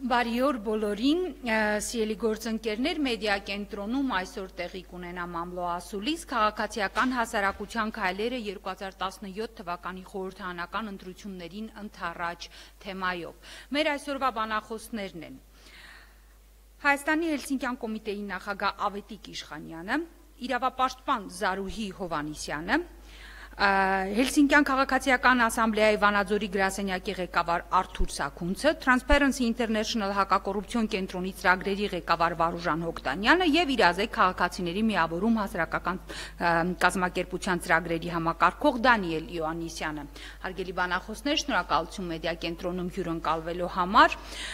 Բարի օր բոլորին, սիրելի գործընկերներ, մեդիա կենտրոնում այսօր տեղի կունենա մամլո ասուլիս քաղաքացիական հասարակության քայլերը 2017 թվականի խորհրդարանական ընտրություններին ընդառաջ թեմայով։ Մեր այսօրվա բանախոսներն են Հայաստանի Հելսինկյան կոմիտեի նախագահ Ավետիք Իշխանյանը, իրավապաշտպան Զարուհի Հովհաննիսյանը, Հելսինկյան քաղաքացիական ասամբլեայի Վանաձորի գրասենյակի ղեկավար Արթուր Սաքունցը, Transparency International հակակոռուպցիոն կենտրոնի ծրագրերի ղեկավար Վարուժան Հոկտանյանը եւ իրազեկ քաղաքացիների միավորում հասարակական կազմակերպության ծրագրերի համակարգող Դանիել Իոաննիսյանը։ Հարգելի բանախոսներ, շնորհակալություն մեդիա կենտրոնում հյուրընկալվելու համար։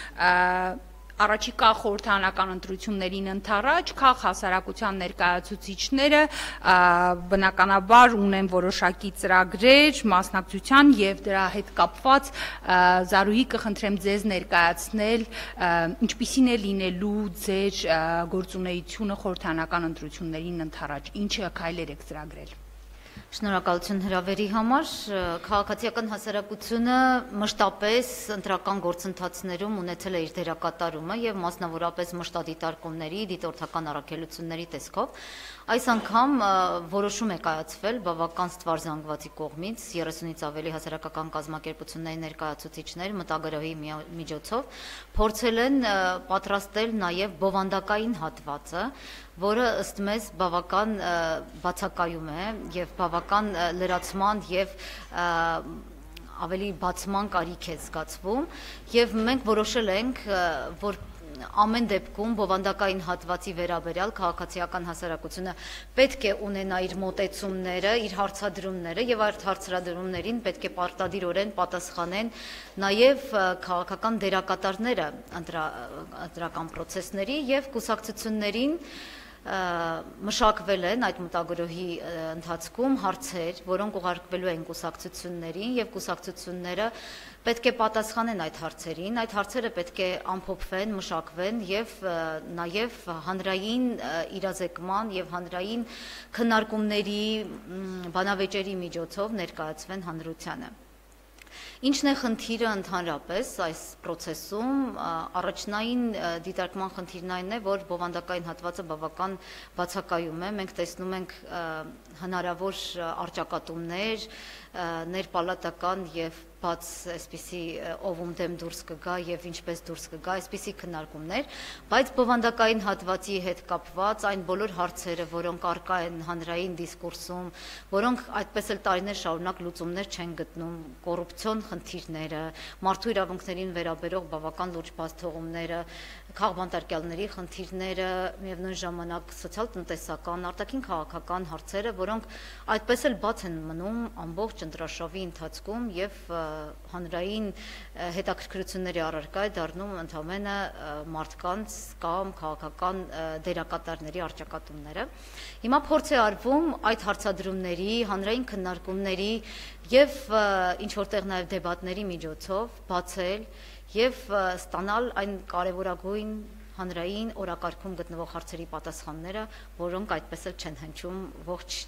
Առաջիկա խորհրդարանական ընտրություններին ընդառաջ քաղաք հասարակության ներկայացուցիչները բնականաբար ունեն որոշակի ծրագրեր մասնակցության եւ դրա հետ կապված Զարուհի կխնդրեմ ձեզ ներկայացնել ինչպիսին է լինելու ձեր գործունեությունը խորհրդարանական ընտրություններին ընդառաջ, ինչ քայլեր եք ծրագրել։ Շնորհակալություն հրավերի համար, քաղաքացիական հասարակությունը մշտապես ընտրական գործընթացներում ունեցել է իր դերակատարումը եւ մասնավորապես մշտադիտարկումների, դիտորդական առաքելությունների տեսքով։ Այս անգամ որոշում է կայացվել բավական ստվար զանգվածի կողմից 30-ից ավելի հասարակական կազմակերպությունների ներկայացուցիչներ մտագրոհի միջոցով փորձել են պատրաստել նաեւ բովանդակային հատվածը, որը ըստ մեզ բավական բացակայում է եւ բավական լրացման եւ ավելի բացման կարիք է զգացվում եւ մենք որոշել ենք, որ ամեն դեպքում բովանդակային հատվածի վերաբերյալ քաղաքացիական հասարակությունը պետք է ունենա իր մոտեցումները, իր հարցադրումները եւ այդ հարցադրումներին պետք է պարտադիրորեն պատասխանեն նաեւ քաղաքական դերակատարները ընտրական process-ների եւ կուսակցություններին մշակվել են այդ մտագրոհի ընթացքում հարցեր, որոնք ուղարկվելու են կուսակցություններին եւ կուսակցությունները պետք է պատասխանեն այդ հարցերին, այդ հարցերը պետք է ամփոփվեն, մշակվեն եւ նաեւ հանրային իրազեկման եւ հանրային քննարկումների բանավեճերի միջոցով ներկայացվեն հանրությանը։ Ինչն է խնդիրը ընդհանրապես այս process-ում, առաջնային դիտարկման խնդիրն այն է, որ բովանդակային հատվածը բավական բացակայում է, մենք տեսնում ենք հնարավոր առճակատումներ, ներպալատական եւ բաց այսպիսի ով դեմ դուրս կգա եւ ինչպես դուրս կգա, այսպիսի քննարկումներ, բայց բովանդակային հատվածի հետ կապված այն բոլոր հարցերը, որոնք առկա են հանրային դիսկուրսում, որոնք այդպես էլ տարիներ շարունակ լուծումներ չեն գտնում, կոռուպցիոն խնդիրները, մարդու իրավունքներին վերաբերող բավական լուրջ բացթողումները, քաղբանտարկյալների խնդիրները, միևնույն ժամանակ սոցիալ-տնտեսական, արտաքին քաղաքական հարցերը, որոնք այդպես էլ բաց են մնում ամբողջ ընտրաշավի ընթացքում եւ հանրային հետաքրքրությունների առարկա է դառնում ընդամենը մարդկանց կամ քաղաքական դերակատարների առճակատումները։ Հիմա փորձ է արվում այդ հարցադրումների, հանրային քննարկումների եւ ինչ որտեղ նաեւ դեբատների միջոցով բացել եւ ստանալ այն կարևորագույն հանրային օրակարգում գտնվող հարցերի պատասխանները, որոնք այդպես էլ չեն հնչում ողջ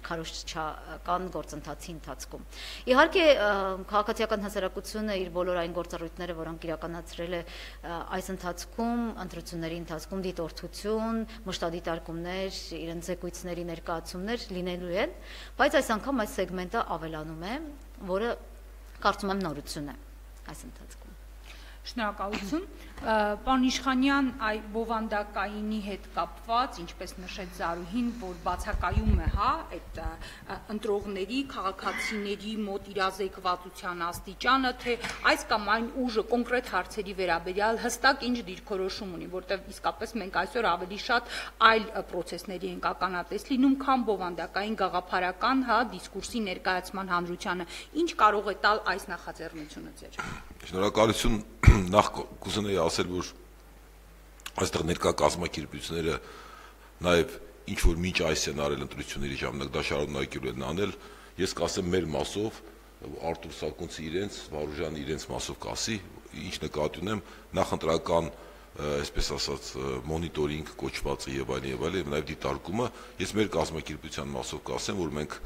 քարոզչական գործընթացի ընթացքում։ Իհարկե, քաղաքացիական հասարակությունը իր բոլոր այն գործառույթները, որոնք իրականացրել է այս ընթացքում, ընտրությունների ընթացքում դիտորդություն, մշտադիտարկումներ, իրենց զեկույցների ներկայացումներ լինելու են, բայց այս անգամ այս սեգմենտը ավելանում է, որը կարծում եմ նորություն է այս ընթացքում։ Շնորհակալություն։ Պարոն Իշխանյան, այ բովանդակայինի հետ կապված, ինչպես նշեց Զարուհին, որ բացակայում է, այդ ընտրողների, քաղաքացիների մոտ իրազեկվածության աստիճանը, թե այս կամ այն ուժը կոնկրետ հարցերի վերաբերյալ հստակ ինչ դիրքորոշում ունի, որտեղ իսկապես մենք այսօր ավելի շատ այլ process-ների ենք ականատես լինում, քան բովանդակային գաղափարական, դիսկուրսի ներկայացման հանրությանը։ Ինչ կարող է տալ այս նախաձեռնությունը ձեր։ Շնորհակալություն, նախ կուզենայի ասել, որ այստեղ ներկա կազմակերպությունները նաև ինչ որ մինչ այս են արել ընտրությունների ժամանակ դա շարունակելու են անել, ես կասեմ մեր մասով, Արթուր Սաքունցը իրենց, Վարուժանը իրենց մասով կասի, ինչ նկատի ունեմ, նախընտրական, այսպես ասած, մոնիտորինգ կոչվածը եւ այլն, նաև դիտարկումը, ես մեր կազմակերպության մասով կասեմ, որ մենք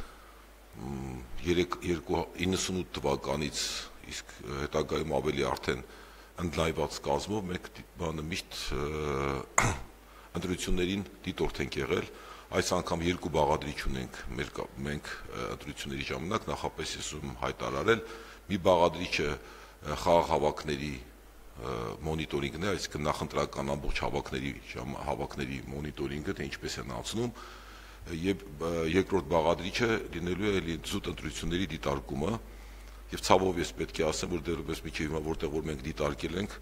98 թվականից իսկ հետագայում ավելի արդեն ընդլայնված կազմով մենք բանը միշտ ընտրություններին դիտորդ ենք եղել, այս անգամ երկու բաղադրիչ ունենք մենք ընտրությունների ժամանակ, նախապես ես ուզում հայտարարել, մի բաղադրիչը խաղաղ հավաքների մոնիտորինգն է, այսինքն նախընտրական ամբողջ հավաքների մոնիտորինգը, թե ինչպես են անցնում, եւ երկրորդ բաղադրիչը լինելու է զուտ ընտրությունների դիտարկումը, եւ ցավով ես պետք է ասեմ, որ դեռևս միջև հիմա որտեղ որ մենք դիտարկել ենք,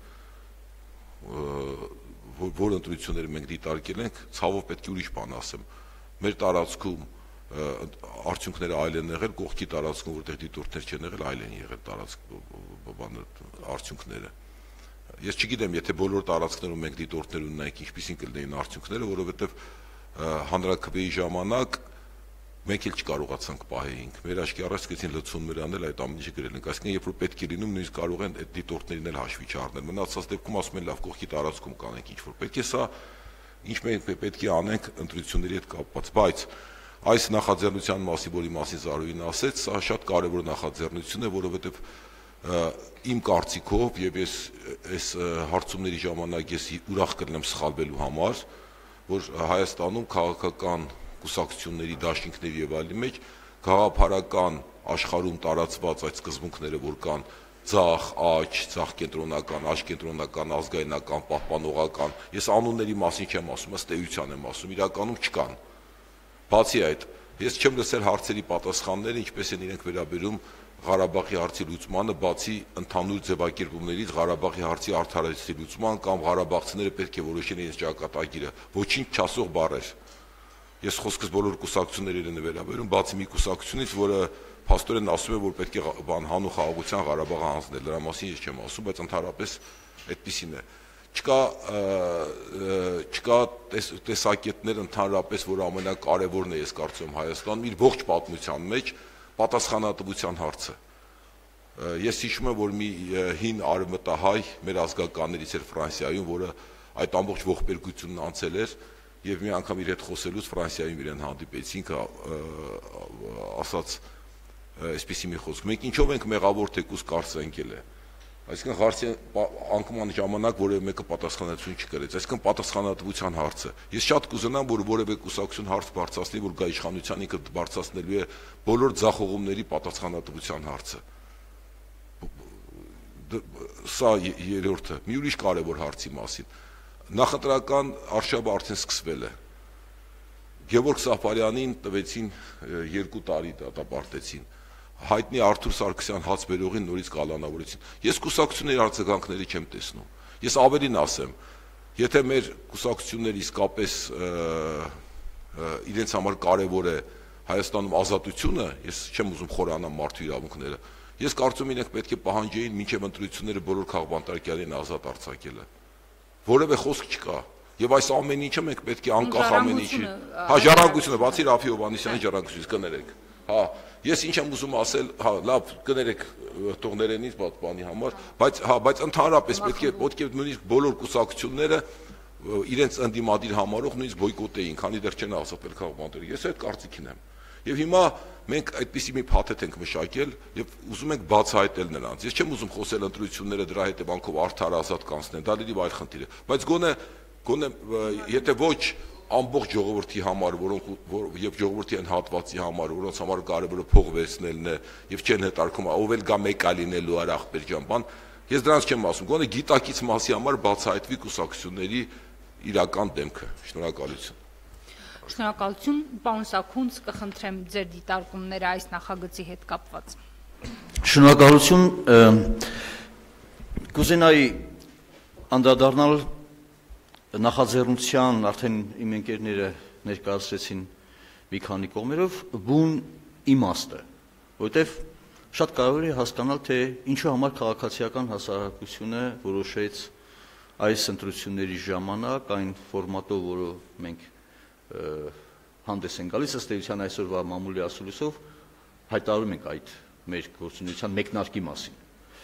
որ ընտրությունները մենք դիտարկել ենք, ցավով պետք է ուրիշ բան ասեմ։ Մեր տարածքում արդյունքները այլ են եղել, կողքի տարածքում որտեղ դիտորդներ չեն եղել, այլ են եղել արդյունքները։ Ես չգիտեմ, եթե բոլոր տարածքներում մենք դիտորդներ ունենայինք, ինչպիսին կլինեին արդյունքները, որովհետև հանրաքվեի ժամանակ մենք էլ չկարողացանք պահեինք։ Մեր աչքի առաջ սկսեցին լցոններ անել, այդ ամեն ինչը գրել ենք։ Այսինքն, երբ որ պետք է լինում, նույնիսկ կարող են այդ դիտորդներին էլ հաշվի չառնել։ Մնացած դեպքում ասում են, լավ, կողքի տարածքում կանենք ինչ որ։ Պետք է սա ինչ մենք պետք է անենք ընտրությունների հետ կապված, բայց այս նախաձեռնության մասին, որի մասին Զարուհին ասեց, սա շատ կարևոր նախաձեռնություն է, որովհետև իմ կարծիքով եւ ես այս հարցումների ժամանակ ես ուրախ կլինեմ սխալվելու համար, որ Հայաստանում քաղաքական կուսակցությունների դաշինքների եւ այլի մեջ գաղափարական աշխարհում տարածված այդ սկզբունքները, որ կան ցախ, աճ, ցախ կենտրոնական, աճ կենտրոնական, ազգայնական, պահպանողական, ես անունների մասին չեմ ասում, ըստ էության եմ ասում, իրականում չկան։ Բացի այդ, ես չեմ լսել հարցերի պատասխանները, ինչպես են իրենք վերաբերում Ղարաբաղի հարցի լուծմանը, բացի ընդհանուր ձևակերպումներից Ղարաբաղի հարցի արդարացի լուծման կամ ղարաբաղցիները պետք է որոշեն իրենց ճակատագիրը, ոչինչ չասող բառեր։ Ես խոսքս բոլոր կուսակցություններին եմ վերաբերում, բացի մի կուսակցությունից, որը փաստորեն ասում է, որ պետք է հանուն խաղաղության Ղարաբաղը հանձնել, դրա մասին ես չեմ ասում, բայց ընդհանրապես այդպիսին է։ Չկա տեսակետներ ընդհանրապես, որ ամենակարևորն է, ես կարծում եմ Հայաստանում իր ողջ պատմության մեջ պատասխանատվության հարցը։ Ես հիշում եմ, որ մի հին արևմտահայ մեր ազգականներից էր Ֆրանսիայում, որը այդ ամբողջ ողբերգությունն անցել էր եւ մի անգամ իր հետ խոսելուց Ֆրանսիայում իրեն հանդիպեցինք, ասաց այսպիսի մի խոսք. մենք ինչով ենք մեղավոր թեկուզ կարծը ընկել է։ Այսինքն հարցի անկման ժամանակ որևէ մեկը պատասխանատվություն չկրեց, այսինքն պատասխանատվության հարցը։ Ես շատ կուզենամ, որ որևէ կուսակցություն հարց բարձրացնի, որ գա իշխանության ինքը բարձրացնելու է բոլոր ձախողումների պատասխանատվության հարցը։ Սա երրորդը, մի ուրիշ կարևոր հարցի մասին։ Նախընտրական արշավը արդեն սկսվել է։ Գևորգ Սաֆարյանին տվեցին 2 տարի դատապարտեցին։ Հայտնի Արթուր Սարգսյան հացբերողին նորից կալանավորեցին։ Ես կուսակցությունների արձագանքների չեմ տեսնում։ Ես ավելին ասեմ, եթե մեր կուսակցությունները իսկապես իրենց համար կարևոր է Հայաստանում ազատությունը, ես չեմ ուզում խորանալ մարդու իրավունքները, ես կարծում իրենք պետք է պահանջեին մինչև ընտրությունները բոլոր քաղբանտարկյալին ազատ արձակելը։ Որևէ խոսք չկա։ Եվ այս ամեն ինչը մենք պետք է անկախ ամեն ինչի։ Հա, ժառանգությունը, բացի Ռաֆի Հովհաննիսյանի ժառանգությունից կներեք։ Հա, ես ինչ եմ ուզում ասել, հա, լավ, կներեք տողներենից բանի համար, բայց ընդհանրապես պետք է նույնիսկ բոլոր կուսակցությունները իրենց ընդդիմադիր համարող նույնիսկ բոյկոտեին, քանի դեռ չեն ազատվել քաղաքապետարանը։ Ես այդ կարծիքին եմ։ Եվ հիմա մենք այդպիսի մի փաթեթ ենք մշակել եւ ուզում ենք բացահայտել նրանց։ Ես չեմ ուզում խոսել ընտրությունները դրա հետևանքով արդար ազատ կանցնեն, դա լրիվ այլ խնդիր է, բայց գոնե եթե ոչ ամբողջ ժողովրդի համար, որոնք եւ ժողովրդի այն հատվածի համար, որոնց համար կարևորը փող վերցնելն է եւ չեն հետարկում, ով էլ գա մեկա լինելու արա ախպեր ջան, բան, ես դրանց չեմ ասում, գոնե գիտակից մասի համար բացահայտվի կուսակցությունների իրական դեմքը։ Շնորհակալություն։ Շնորհակալություն, պարոն Սաքունց, կխնդրեմ ձեր դիտարկումները այս նախագծի հետ կապված։ Շնորհակալություն, կուզենայի անդրադառնալ նախաձեռնության, արդեն իմ ընկերները ներկայացրեցին մի քանի կողմերով բուն իմաստը, որովհետև շատ կարևոր է հասկանալ, թե ինչու համար քաղաքացիական հասարակությունը որոշեց այս ընտրությունների ժամանակ այն ֆորմատով, որը մենք հանդես են գալիս, ըստ էության այսօրվա մամուլի ասուլիսով հայտարարում ենք այդ մեր գործունեության մեկնարկի մասին։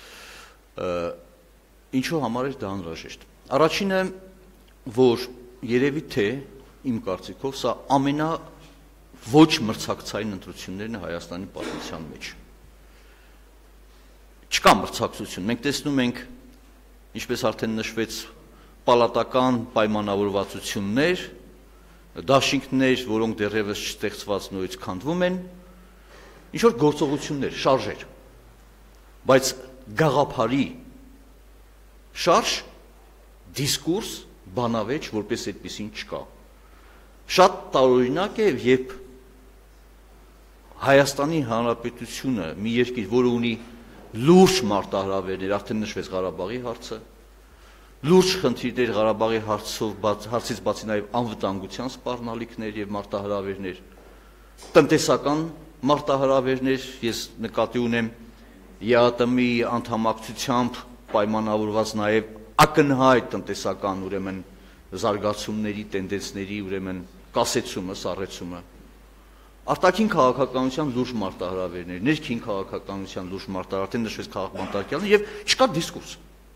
Ինչու համար է դա անհրաժեշտ։ Առաջինը, որ երևի թե իմ կարծիքով սա ամենա ոչ մրցակցային ընտրություններն է Հայաստանի պատմության մեջ։ Չկա մրցակցություն, մենք տեսնում ենք ինչպես արդեն նշվեց, պալատական պայմանավորվածություններ, դաշինքներ, որոնք դեռևս չստեղծված նորից քանդվում են, ինչ որ գործողություններ, շարժեր, բայց գաղափարի շարժ, դիսկուրս, բանավեճ, որպես այդպեսին չկա։ Շատ տարօրինակ է, երբ Հայաստանի Հանրապետությունը մի երկիր, որը ունի լուրջ մարտահրավերներ, արդեն նշվեց Ղարաբաղի հարցը, լուրջ խնդիրներ Ղարաբաղի հարցից բացի նաև անվտանգության սպառնալիքներ եւ մարտահրավերներ, տնտեսական մարտահրավերներ, ես նկատի ունեմ ԵԱՏՄ-ի անդամակցությամբ պայմանավորված նաև ակնհայտ տնտեսական ուրեմն զարգացումների, տենդենսների ուրեմն կասեցումը, սառեցումը, արտաքին քաղաքականության լուրջ մարտահրավերներ, ներքին քաղաքականության լուրջ մարտահրավեր, արդեն նշվեց քաղաքբանտարկյալը եւ չկա դիսկուրս։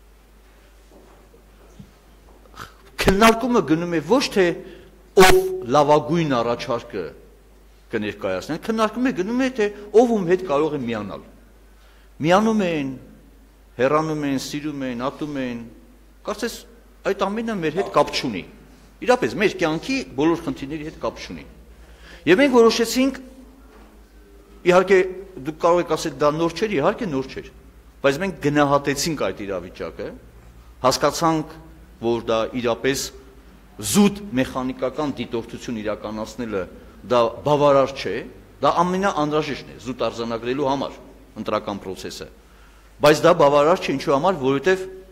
Քննարկումը գնում է ոչ թե ով լավագույն առաջարկը կներկայացնեն, քննարկումը գնում է թե ով ում հետ կարող է միանալ։ Միանում են, հեռանում են, սիրում են, ատում են, կարծես այդ ամենը մեր հետ կապ չունի։ Իրապես մեր կյանքի բոլոր խնդիրների հետ կապ չունի։ Եվ մենք որոշեցինք, իհարկե դուք կարող եք ասել դա նոր չէր, իհարկե նոր չէր, բայց մենք գնահատեցինք այդ իրավիճակը, հասկացանք, որ դա իրապես զուտ մեխանիկական դիտորդություն իրականացնելը դա բավարար չէ, դա ամենաանհրաժեշտն է զուտ արձանագրելու համար ընտրական process-ը, բայց դա բավարար չէ ինչու համար, որովհետև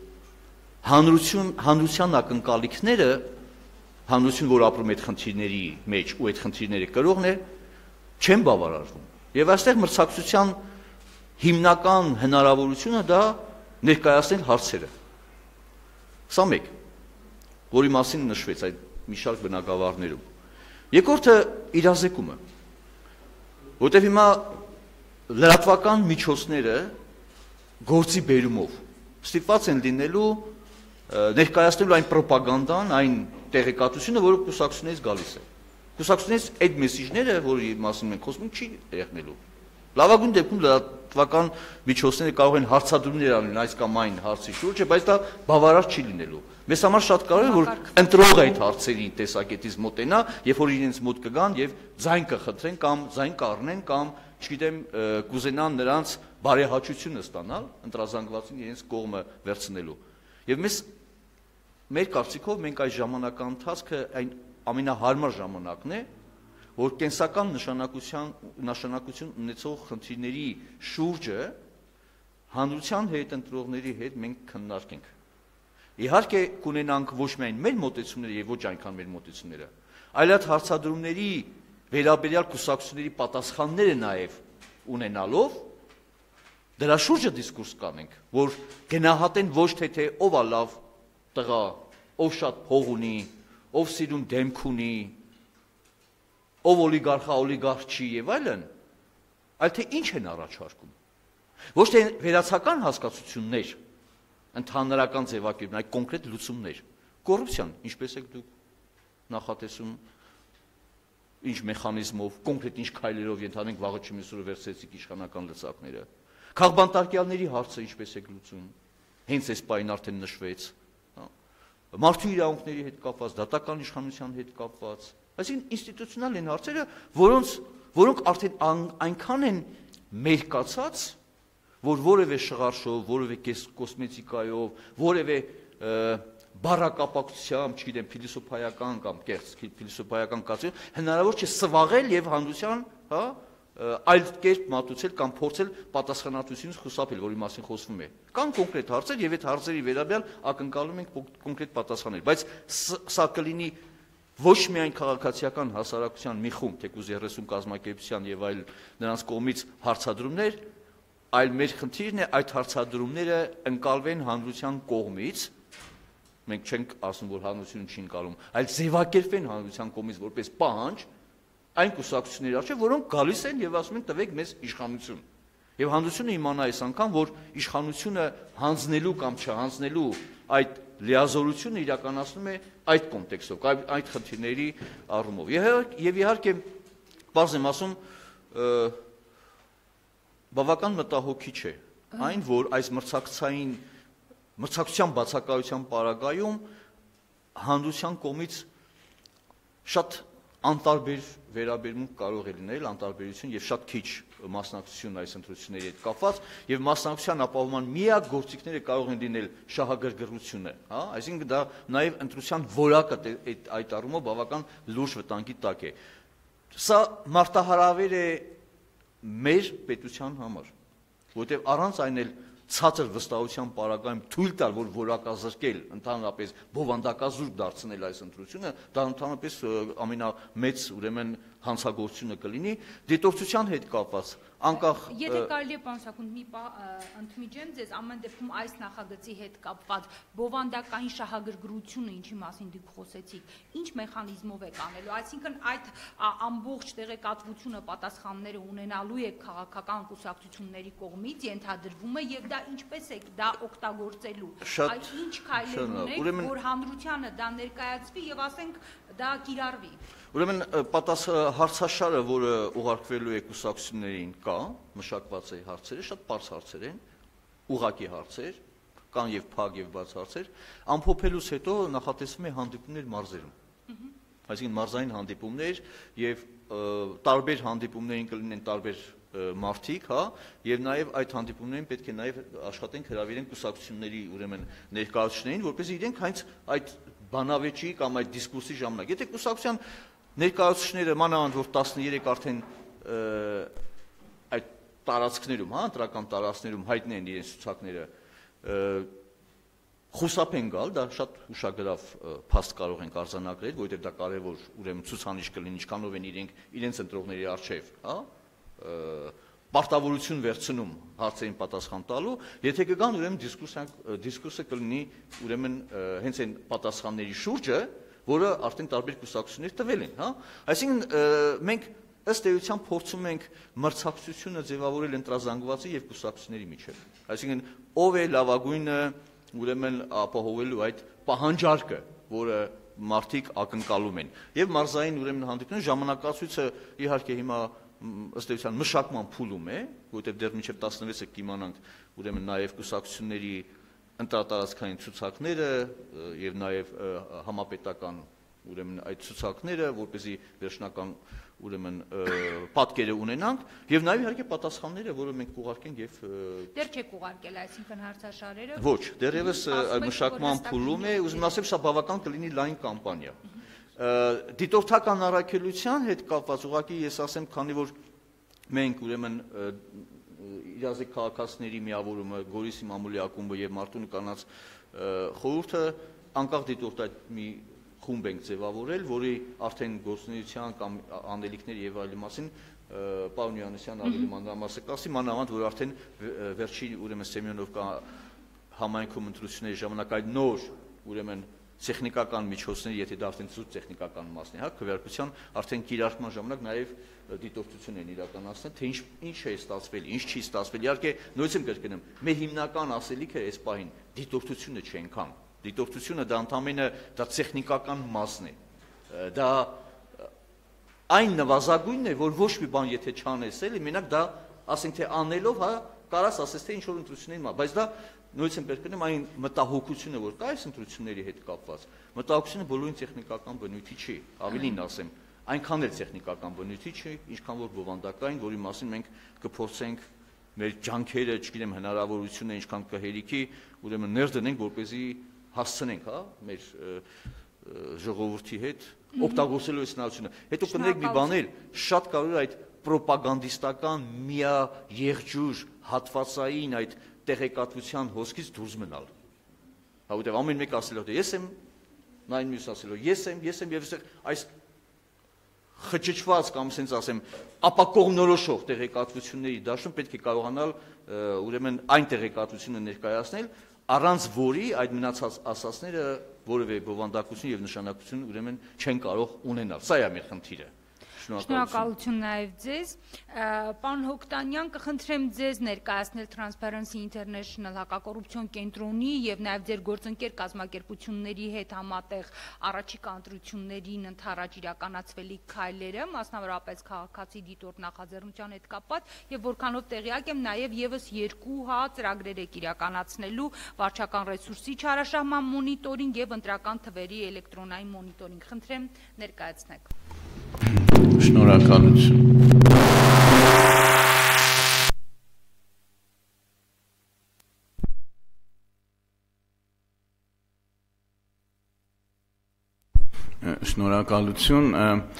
հանրության ակնկալիքները, հանրություն, որ ապրում է այդ խնդիրների մեջ ու այդ խնդիրները կրողն է, չեն բավարարվում։ Եվ այստեղ մրցակցության հիմնական հնարավորությունը դա ներկայացնել հարցերը։ Սա մեկ, որի մասին նշվեց այդ մի շարք բնագավառներում։ Երկրորդը իրազեկումը, որտեղ հիմա լրատվական միջոցները գործի բերումով ստիպված են լինելու ներկայացնելու այն պրոպագանդան, այն տեղեկատվությունը, որը կուսակցությունից գալիս է։ Կուսակցությունից այդ մեսիջները, որի մասին մենք խոսում ենք, չի եղնելու։ Լավագույն դեպքում լրատվական միջոցները կարող են հարցադրումներ անել այս կամ այն հարցի շուրջը, բայց դա բավարար չի լինելու։ Մեզ համար շատ կարևոր է, որ ընտրողը այդ հարցերի տեսակետից մոտենա, երբ որ իրենց մոտ կգան եւ ձայն կխնդրեն կամ ձայն կառնեն կամ, չգիտեմ, կուզենան նրանց բարեհաճությունը ստանալ, ընտրազանգվածին իրենց կողմը վերցնելու։ Եւ մեր կարծիքով մենք այս ժամանակահատվածը այն ամենահարմար ժամանակն է, որ կենսական նշանակություն ունեցող խնդիրների շուրջը հանրության հետ, ընտրողների հետ մենք քննարկենք։ Իհարկե կունենանք ոչ միայն մեր մոտեցումները եւ ոչ այնքան մեր մոտեցումները, այլ այդ հարցադրումների վերաբերյալ կուսակցությունների պատասխանները նաեւ ունենալով դրա շուրջը դիսկուրս կանենք, որ գնահատեն ոչ թե ով է լավ տղա, ով շատ փող ունի, ով սիրուն դեմք ունի, ով օլիգարխ չի եւ այլն, այլ թե ինչ են առաջարկում։ Ոչ թե վերացական հասկացություններ, ընդհանրական ձևակերպում, այլ կոնկրետ լուծումներ։ Կոռուպցիան, ինչպես եք դուք նախատեսում, ինչ մեխանիզմով, կոնկրետ ինչ քայլերով ենթանենք վաղը չմեսուրը վերցրեցիք իշխանական լծակները։ Քաղբանտարկյալների հարցը ինչպես եք լուծում, հենց այս պայն արդեն նշվեց, մարդու իրավունքների հետ կապված, դատական իշխանության հետ կապված, այսինքն ինստիտուցիոնալ են հարցերը, որոնք արդեն այնքան են մերկացած, որ որևէ շղարշով, որևէ կոսմետիկայով, որևէ բառակապակցությամբ, չգիտեմ, փիլիսոփայական կամ կեղծ փիլիսոփայական կացույց, հնարավոր չէ սվաղել եւ հանրության, այլ կերպ մատուցել կամ փորձել պատասխանատվությունից խուսափել, որի մասին խոսվում է։ Կան կոնկրետ հարցեր եւ այդ հարցերի վերաբերյալ ակնկալում ենք կոնկրետ պատասխաններ, բայց սա կլինի ոչ միայն քաղաքացիական հասարակության մի խումբ, թեկուզ 30 կազմակերպության եւ այլ նրանց կողմից հարցադրումներ, այլ մեր խնդիրն է այդ հարցադրումները ընկալվեն հանրության կողմից, մենք չենք ասում, որ հանրությունը չի ընկալում, այլ ձևակերպվեն հանրության կողմից որպես պահանջ այն կուսակցությունների առջև, որոնք գալիս են եւ ասում են տվեք մեզ իշխանություն։ Եվ հանրությունը իմանա այս անգամ, որ իշխանությունը հանձնելու կամ չհանձնելու այդ լիազորությունը իրականացնում է այդ կոնտեքստով, այդ խնդիրների առումով։ Եվ իհարկե, բարձ եմ ասում, բավական մտահոգիչ է այն, որ այս մրցակցային մրցակցության բացակայության պարագայում հանրության կողմից շատ անտարբեր վերաբերմունք կարող է լինել, անտարբերություն եւ շատ քիչ մասնակցություն այս ընտրությունների հետ կապված եւ մասնակցության ապահովման միակ գործիքները կարող են լինել շահագրգռությունը, հա, այսինքն դա նաեւ ընտրության որակը այդ առումով բավական լուրջ վտանգի տակ է։ Սա մարտահրավեր է մեր պետության համար, որտեղ առանց այն էլ ցածր վստահության պարագայում թույլ տալ, որ որակազրկել, ընդհանրապես բովանդակազուրկ դարձնել այս ընտրությունը, դա ընդհանրապես ամենամեծ ուրեմն հանցագործությունը կլինի դիտորդության հետ կապված, անկախ Եթե կարելի է պարոն Սաքուն մի ընդմիջեմ ձեզ, ամեն դեպքում այս նախագծի հետ կապված բովանդակային շահագրգռությունը, ինչի մասին դուք խոսեցիք, ինչ մեխանիզմով եք անելու, այսինքն այդ ամբողջ տեղեկատվությունը պատասխանները ունենալու է քաղաքական կուսակցությունների կողմից, ենթադրվում է, եւ դա ինչպես է դա օգտագործելու, այդ ինչ քայլեր ունեք, որ հանրությանը դա ներկայացվի եւ ասենք դա կիրառվի։ Ուրեմն հարցաշարը, որը ուղարկվելու է կուսակցություններին կա, մշակված է հարցերը, շատ պարզ հարցեր են, ուղղակի հարցեր, կան եւ փակ եւ բաց հարցեր, ամփոփելուց հետո նախատեսվում է հանդիպումներ մարզերում։ Այսինքն մարզային հանդիպումներ եւ տարբեր հանդիպումներին կլինեն տարբեր մարդիկ, հա, եւ նաեւ այդ հանդիպումներին պետք է նաեւ աշխատենք հրավիրենք կուսակցությունների ուրեմն ներկայացուցիչներին, որպեսզի իրենք հենց այդ բանավեճի կամ այդ դիսկուրսի ժամանակ, եթե կուսակցության ներկայացուցիչները մանավանդ որ 13 արդեն այդ տարածքներում, հա, ընտրական տարածքներում հայտնի են իրենց ցուցակները, խուսափեն գալ, դա շատ ուշագրավ փաստ կարող ենք արձանագրել, որովհետեւ դա կարեւոր ուրեմն ցուցանիշ կլինի, ինչքանով են իրենց ընտրողների արժեվ, հա, պարտավորություն վերցնում հարցերին պատասխան տալու, եթե կգան ուրեմն դիսկուրսը կլինի ուրեմն հենց այն պատասխանների շուրջը, որը արդեն տարբեր կուսակցություններ տվել են, հա, այսինքն մենք ըստ էության փորձում ենք մրցակցությունը ձևավորել ընտրազանգվածի եւ կուսակցությունների միջեւ, այսինքն ով է լավագույնը ուրեմն ապահովելու այդ պահանջարկը, որը մարդիկ ակնկալում են եւ մարզային ուրեմն հանդիպումների ժամանակացույցը իհարկե հիմա ըստ էության մշակման փուլում է, որովհետեւ դեռ մինչեւ 16-ը կիմանանք ուրեմն նաեւ կուսակցությունների ընտրատարածքային ցուցակները եւ նաեւ համապետական ուրեմն այդ ցուցակները, որպեսզի վերջնական ուրեմն պատկերը ունենանք եւ նաեւ իհարկե պատասխանները, որը մենք կուղարկենք եւ դեռ չեք ուղարկել, այսինքն հարցաշարերը։ Ոչ, դեռևս մշակման փուլում է, ուզում ասեմ, սա բավական կլինի լայն կամպանիա։ Դիտորդական առաքելության հետ կապված ուղղակի ես ասեմ, քանի որ մենք ուրեմն իրազեկ քաղաքացիների միավորումը, Գորիսի մամուլի ակումբը եւ Մարտունի կանանց խորհուրդը անկախ դիտորդ այդ մի խումբ ենք ձևավորել, որի արդեն գործունեության կամ անելիքների եւ այլի մասին պարոն Յովհաննիսյանն ավելի մանրամասն կասի, մանավանդ որ արդեն վերջին ուրեմն Սեմյոնովկա համայնքում ընտրությունների ժամանակ այդ նոր ուրեմն տեխնիկական միջոցների, եթե դա արդեն ծուտ տեխնիկական մասն է, հա, քվեարկության արդեն կիրարկման ժամանակ նաև դիտորդություն են իրականացնել, թե ինչ է ստացվել, ինչ չի ստացվել։ Իհարկե, նույնիսկ եմ կրկնում, մեր հիմնական ասելիքը այս պահին դիտորդությունը չէ այնքան։ Դիտորդությունը դա ընդհանրապես դա տեխնիկական մասն է։ Դա այն նվազագույնն է, որ ոչ մի բան եթե չանես, էլի մենակ դա ասենք թե անելով, հա, կարաս ասես թե ինչ որ ընտրությունների մա, բայց դա նույնիսկ եմ կրկնում այն մտահոգությունը, որ կա այս ընտրությունների հետ կապված, մտահոգությունը բոլորին տեխնիկական բնույթի չի, ավելին ասեմ, այնքան էլ տեխնիկական բնույթի չի, ինչքան որ բովանդակային, որի մասին մենք կփորձենք մեր ջանքերը, չգիտեմ, հնարավորությունը ինչքան կհերիքի, ուրեմն ներդնենք, որպեսզի հասցնենք, հա, մեր ժողովրդի հետ օգտագործելու այս հնարավորությունը։ Հետո կներեք մի բան էլ, շատ կարող է այդ պրոպագանդիստական միաեղջյուր հատվածային այդ տեղեկատվության հոսքից դուրս մնալ։ Հա, որտեղ ամեն մեկ ասելով թե ես եմ, նայն մյուս ասելով ես եմ եւ այս խճճված կամ ասենց ասեմ ապակողմնորոշող տեղեկատվությունների դաշտում պետք է կարողանալ ուրեմն այն տեղեկատվությունը ներկայացնել, առանց որի այդ մնացած ասածները որևէ բովանդակություն եւ նշանակություն ուրեմն չեն կարող ունենալ։ Սա է մեր խնդիրը։ Շնորհակալություն նաև ձեզ։ Պարոն Հոկտանյան, կխնդրեմ ձեզ ներկայացնել Transparency International հակակոռուպցիոն կենտրոնի եւ նաև ձեր գործընկեր կազմակերպությունների հետ համատեղ առաջիկա ընտրություններին ընդառաջ իրականացվելիք քայլերը, մասնավորապես քաղաքացի դիտորդ նախաձեռնության հետ կապված, եւ որքանով տեղյակ եմ, նաև եւս 2 ծրագրեր եք իրականացնելու վարչական ռեսուրսի չարաշահման մոնիտորինգ եւ ընտրական թվերի էլեկտրոնային մոնիտորինգ։ Խնդրեմ ներկայացնեք։ Շնորհակալություն։ Շնորհակալություն։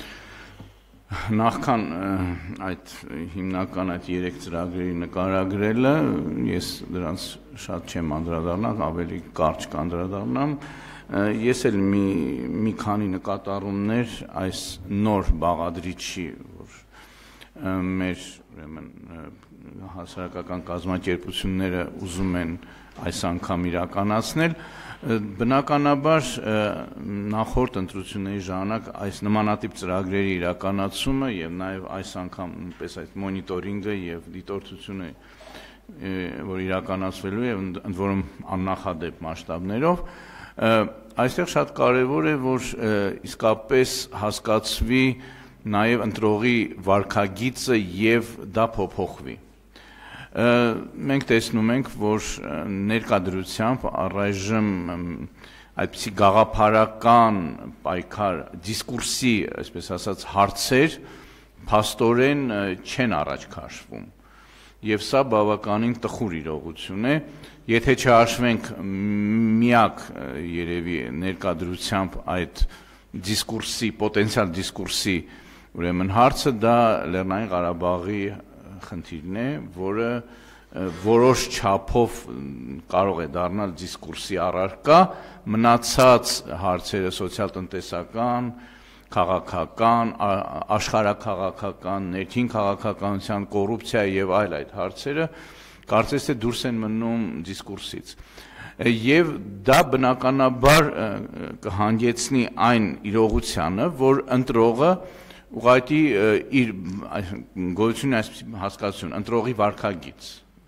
Նախքան այդ հիմնական այդ 3 ծրագրերի նկարագրելը, ես դրանց շատ չեմ անդրադառնալ, ավելի կարճ կանդրադառնամ։ Ես էլ մի քանի նկատառումներ այս նոր բաղադրիչի, որ մեր հասարակական կազմակերպությունները ուզում են այս անգամ իրականացնել, բնականաբար նախորդ ընտրությունների ժամանակ այս նմանատիպ ծրագրերի իրականացումը եւ նաեւ այս անգամ նույնպես այդ մոնիտորինգը եւ դիտորդությունը, որ իրականացվելու է ընդ որում աննախադեպ մասշտաբներով, այստեղ շատ կարևոր է, որ իսկապես հասկացվի նաեւ ընտրողի վարքագիծը եւ դա փոփոխվի։ Մենք տեսնում ենք, որ ներկայությամբ առայժմ այդպիսի գաղափարական պայքար դիսկուրսի, այսպես ասած, հարցեր փաստորեն չեն առաջ քաշվում։ Եվ սա բավականին տխուր իրողություն է, եթե չհաշվենք միակ երևի ներկայությամբ այդ դիսկուրսի, պոտենցիալ դիսկուրսի, ուրեմն հարցը դա Լեռնային Ղարաբաղի խնդիրն է, որը որոշ չափով կարող է դառնալ դիսկուրսի առարկա, մնացած հարցերը սոցիալ-տնտեսական, քաղաքական, աշխարհաքաղաքական, ներքին քաղաքականության, կոռուպցիա եւ այլ այդ հարցերը կարծես թե դուրս են մնում դիսկուրսից։ Եվ դա բնականաբար կհանգեցնի այն իրողությանը, որ ընտրողը ուղղակի իր գոյություն այսպես հասկացություն, ընտրողի վարքագիծ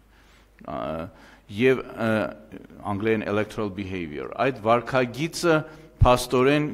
եւ անգլերեն electoral behavior, այդ վարքագիծը փաստորեն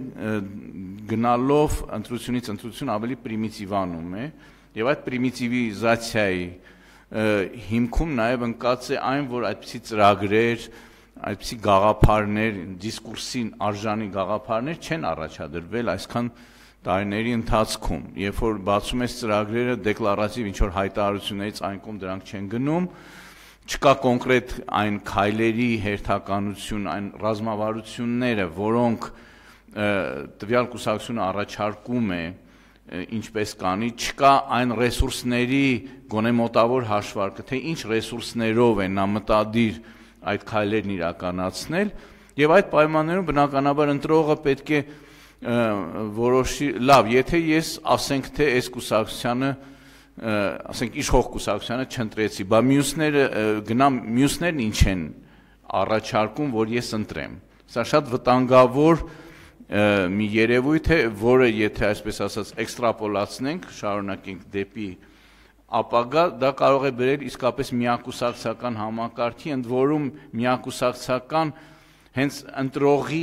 գնալով ընտրությունից ընտրություն ավելի պրիմիտիվանում է եւ այդ պրիմիտիվիզացիայի հիմքում նաեւ ընկած է այն, որ այդպիսի ծրագրեր, այդպիսի գաղափարներ, դիսկուրսին արժանի գաղափարներ չեն առաջադրվել այսքան տարիների ընթացքում, երբ որ բացում ես ծրագրերը դեկլարատիվ ինչ-որ հայտարարություններից այն կողմ դրանք չեն գնում, չկա կոնկրետ այն քայլերի հերթականություն, այն ռազմավարությունները, որոնք տվյալ կուսակցությունը առաջարկում է, ինչպես կանի, չկա այն ռեսուրսների գոնե մոտավոր հաշվարկը, թե ինչ ռեսուրսներով է նա մտադիր այդ քայլերն իրականացնել, եւ այդ պայմաններում բնականաբար ընտրողը պետք է որոշի, լավ, եթե ես ասենք թե այս կուսակցությանը, ասենք իշխող կուսակցությանը չընտրեցի, բա մյուսները գնամ մյուսներն ինչ են առաջարկում, որ ես ընտրեմ։ Սա շատ վտանգավոր մի երևույթ է, որը եթե այսպես ասած էքստրապոլացնենք, շարունակենք դեպի ապագա, դա կարող է բերել իսկապես միակուսակցական համակարգի, ընդ որում միակուսակցական հենց ընտրողի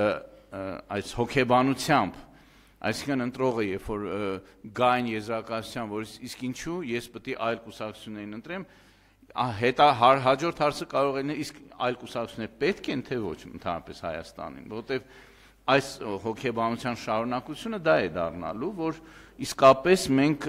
այս հոգեբանությամբ, այսինքն ընտրողը, երբ որ գա այն եզրակացության, որ իսկ ինչու ես պետք է այլ կուսակցություններին ընտրեմ, հաջորդ հարցը կարող է լինել, իսկ այլ կուսակցություններ պետք են թե ոչ ընդհանրապես Հայաստանին, որովհետև այս հոգեբանության շարունակությունը դա է դառնալու, որ իսկապես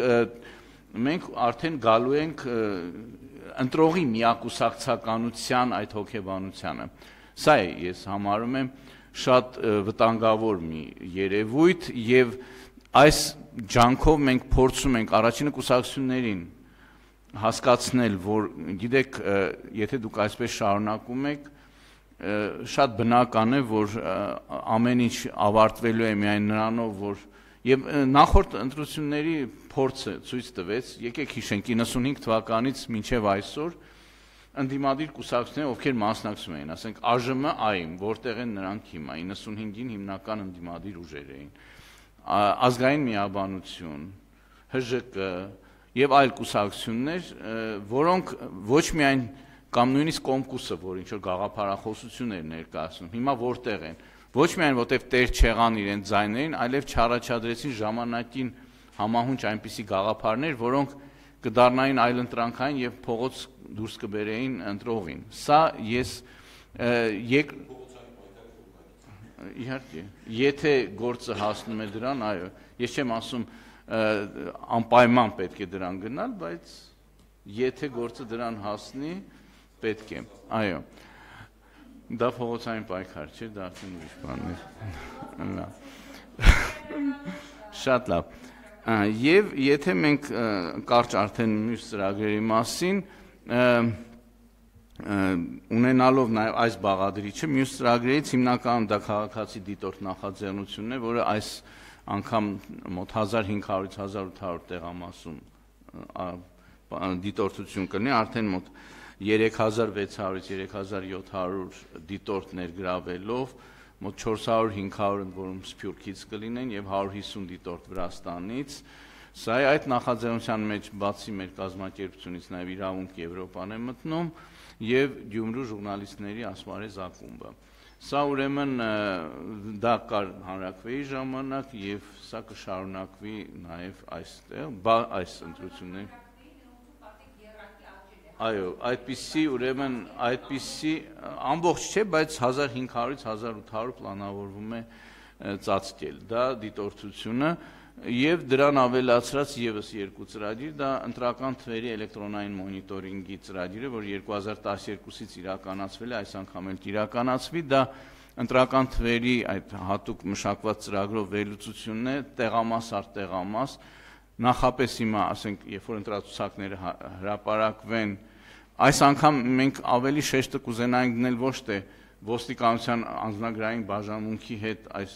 մենք արդեն գալու ենք ընտրողի միակուսակցականության այդ հոգեբանությանը։ Սա է, ես համարում եմ շատ վտանգավոր մի երևույթ եւ այս ջանքով մենք փորձում ենք առաջինը կուսակցություններին հասկացնել, որ գիտեք, եթե դուք այսպես շարունակում եք, շատ բնական է, որ ամեն ինչ ավարտվելու է միայն նրանով, որ եւ նախորդ ընտրությունների փորձը ցույց տվեց, եկեք հիշենք 95 թվականից մինչեւ այսօր ընդդիմադիր կուսակցությունները, ովքեր մասնակցում էին, ասենք ԱԺՄ-ային, որտեղ են նրանք հիմա, 95-ին հիմնական ընդդիմադիր ուժեր էին, ազգային միաբանություն, ՀԺԿ եւ այլ կուսակցություններ, որոնք ոչ միայն կամ նույնիսկ Կոմկուսը, որ ինչ որ գաղափարախոսություններ ներկայացնում, հիմա որտեղ են, ոչ միայն որտեղ տեր չեղան իրենց ձայներին, այլև չառաջադրեցին ժամանակին համահունչ այնպիսի գաղափարներ, որոնք կդառնային այլընտրանքային եւ փողոց դուրս կբերեին ընտրողին։ Սա ես իհարկե, եթե գործը հասնում է դրան, այո, ես չեմ ասում անպայման պետք է դրան գնալ, բայց եթե գործը դրան հասնի, պետք է, այո, դա փողոցային պայքար չէ, դա արդեն ուրիշ բան է, շատ լավ, եւ եթե մենք կարճ արդեն մյուս ծրագրերի մասին, ունենալով նաև այս բաղադրիչը, մյուս ծրագրերից հիմնականում դա քաղաքացի դիտորդ նախաձեռնությունն է, որը այս անգամ մոտ 1500-ից 1800 տեղամասում դիտորդություն կլինի, արդեն մոտ 3600-ից 3700 դիտորդ ներգրավելով, մոտ 400-500 ընդ որում Սփյուռքից կլինեն եւ 150 դիտորդ Վրաստանից։ Սա է այդ նախաձեռնության մեջ բացի մեր կազմակերպությունից նաև Իրավունք Եվրոպան է մտնում եւ Գյումրու ժուրնալիստների ասպարեզ ակումբը։ Սա ուրեմն դա կար հանրաքվեի ժամանակ եւ սա կշարունակվի նաեւ այստեղ, այս ընտրություններ։ Այո, այդպիսի ուրեմն այդպիսի ամբողջ չէ, բայց 1500-ից 1800 պլանավորվում է ծածկել։ Դա դիտորդությունը եւ դրան ավելացրած եւս երկու ծրագիր, դա ընտրական թվերի էլեկտրոնային մոնիտորինգի ծրագիրը, որ 2012-ից իրականացվել է, այս անգամ էլ կիրականացվի, դա ընտրական թվերի այդ հատուկ մշակված ծրագրով վերլուծությունն է, տեղամաս առ տեղամաս, նախապես հիմա, ասենք, երբ որ ընտրացուցակները հրապարակվեն, այս անգամ մենք ավելի շեշտը կուզենայինք դնել ոչ թե ոստիկանության անձնագրային բաժանմունքի հետ այս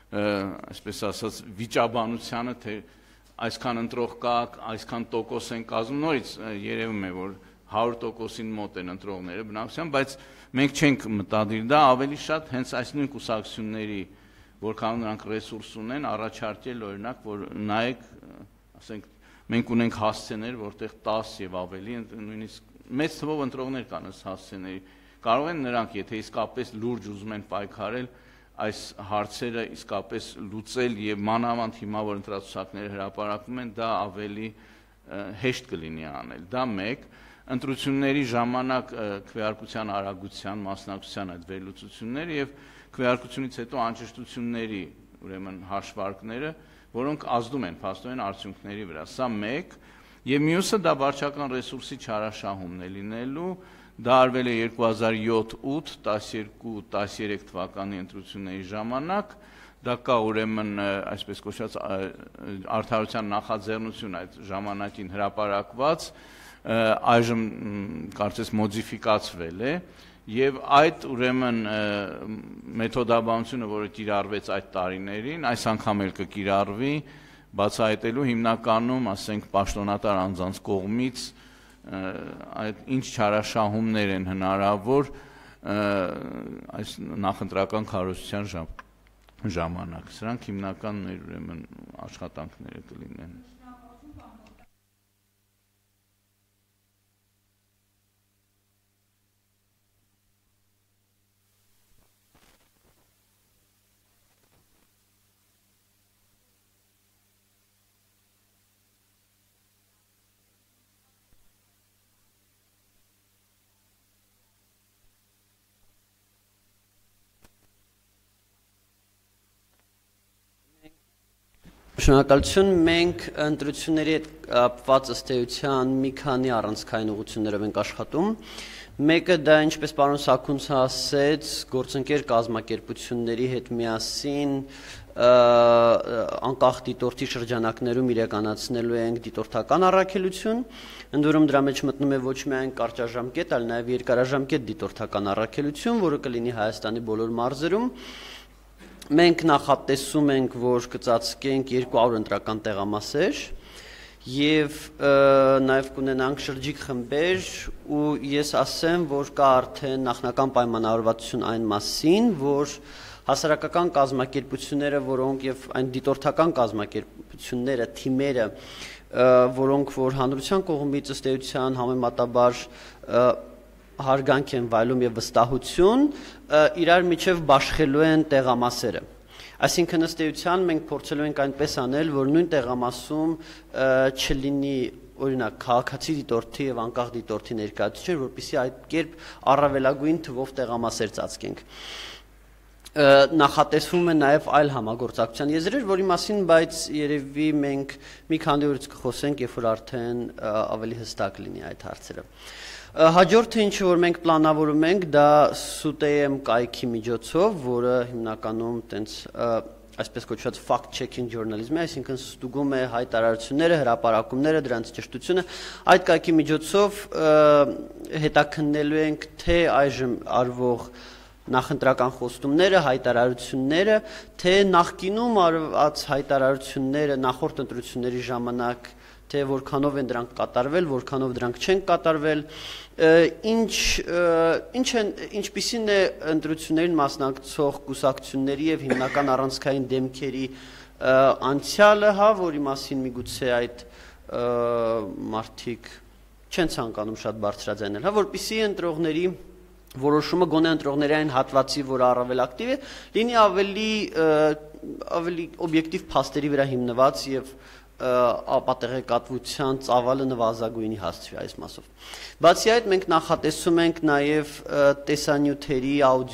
այսպես ասած վիճաբանությանը, թե այսքան ընտրող կա, այսքան տոկոս են կազմում, նորից երևում է, որ 100%-ին մոտ են ընտրողները բնակության, բայց մենք չենք մտադիր դա, ավելի շատ հենց այս նույն կուսակցությունների, որքան նրանք ռեսուրս ունեն, առաջարկել օրինակ, որ նայեք, ասենք, մենք ունենք հասցեներ, որտեղ 10 եւ ավելի, նույնիսկ մեծ թվով ընտրողներ կան ըստ հասցեների, կարող են նրանք, եթե իսկապես լուրջ ուզում են պայքարել, այս հարցերը իսկապես լուծել եւ մանավանդ հիմա որ ընտրացուցակները հրապարակվում են, դա ավելի հեշտ կլինի անել։ Դա մեկ, ընտրությունների ժամանակ քվեարկության արագության, մասնակցության այդ վերլուծությունները եւ քվեարկությունից հետո անճշտությունների, ուրեմն հաշվարկները, որոնք ազդում են փաստորեն արդյունքների վրա։ Սա մեկ, եւ մյուսը դա վարչական ռեսուրսի չարաշահումն է լինելու։ Դա արվել է 2007, 8, 12, 13 թվականի ընտրությունների ժամանակ, դա կա ուրեմն այսպես կոչված արդարության նախաձեռնություն այդ ժամանակին հրապարակված, այժմ կարծես մոդիֆիկացվել է, եւ այդ ուրեմն մեթոդաբանությունը, որը կիրառվեց այդ տարիներին, այս անգամ էլ կկիրառվի, բացահայտելու հիմնականում, ասենք, պաշտոնատար անձանց կողմից այդ ինչ չարաշահումներ են հնարավոր այս նախընտրական քարոզության ժամանակ։ Սրանք հիմնական մեր ուրեմն աշխատանքները կլինեն։ Շնորհակալություն, մենք ընտրությունների հետ կապված ըստ էության մի քանի առանցքային ուղղություններով ենք աշխատում։ Մեկը դա, ինչպես պարոն Սաքունցը ասեց, գործընկեր կազմակերպությունների հետ միասին անկախ դիտորդի շրջանակներում իրականացնելու ենք դիտորդական առաքելություն, ընդ որում դրա մեջ մտնում է ոչ միայն կարճաժամկետ, այլ նաև երկարաժամկետ դիտորդական առաքելություն, որը կլինի Հայաստանի բոլոր մարզերում։ Մենք նախատեսում ենք, որ կծածկենք 200 ընտրական տեղամասեր եւ նաեւ կունենանք շրջիկ խմբեր ու ես ասեմ, որ կա արդեն նախնական պայմանավորվածություն այն մասին, որ հասարակական կազմակերպությունները, որոնք եւ այն դիտորդական կազմակերպությունները, թիմերը, որոնք որ հանրության կողմից ըստ էության համեմատաբար հարգանք են վայելում եւ վստահություն, իրար միջև բաշխելու են տեղամասերը։ Այսինքն ըստ էության մենք փորձելու ենք այնպես անել, որ նույն տեղամասում չլինի օրինակ քաղաքացի դիտորդի եւ անկախ դիտորդի ներկայացուցիչ, որպեսզի այդ կերպ առավելագույն թվով տեղամասեր ծածկենք։ Նախատեսվում է նաև այլ համագործակցության եզրեր, որի մասին բայց երևի մենք մի քանի օրից կխոսենք, երբ որ արդեն ավելի հստակ լինի այդ հարցերը։ Հաջորդը ինչ որ մենք պլանավորում ենք, դա SUTM կայքի միջոցով, որը հիմնականում տենց այսպես կոչված fact checking journalism է, այսինքն ստուգում է հայտարարությունները, հրապարակումները, դրանց ճշտությունը, այդ կայքի միջոցով հետաքննելու ենք թե այժմ արվող նախընտրական խոստումները, հայտարարությունները, թե նախկինում արված հայտարարությունները նախորդ ընտրությունների ժամանակ, թե որքանով են դրանք կատարվել, որքանով դրանք չեն կատարվել, ինչպիսին է ընտրություններին մասնակցող կուսակցությունների եւ հիմնական առանցքային դեմքերի անցյալը, հա, որի մասին միգուցե այդ մարդիկ չեն ցանկանում շատ բարձրաձայնել, հա, որպեսզի ընտրողների որոշումը գոնե ընտրողների այն հատվածի, որ առավել ակտիվ է, լինի ավելի օբյեկտիվ փաստերի վրա հիմնված եւ ապատեղեկատվության ծավալը նվազագույնի հասցվի այս մասով։ Բացի այդ, մենք նախատեսում ենք նաեւ տեսանյութերի,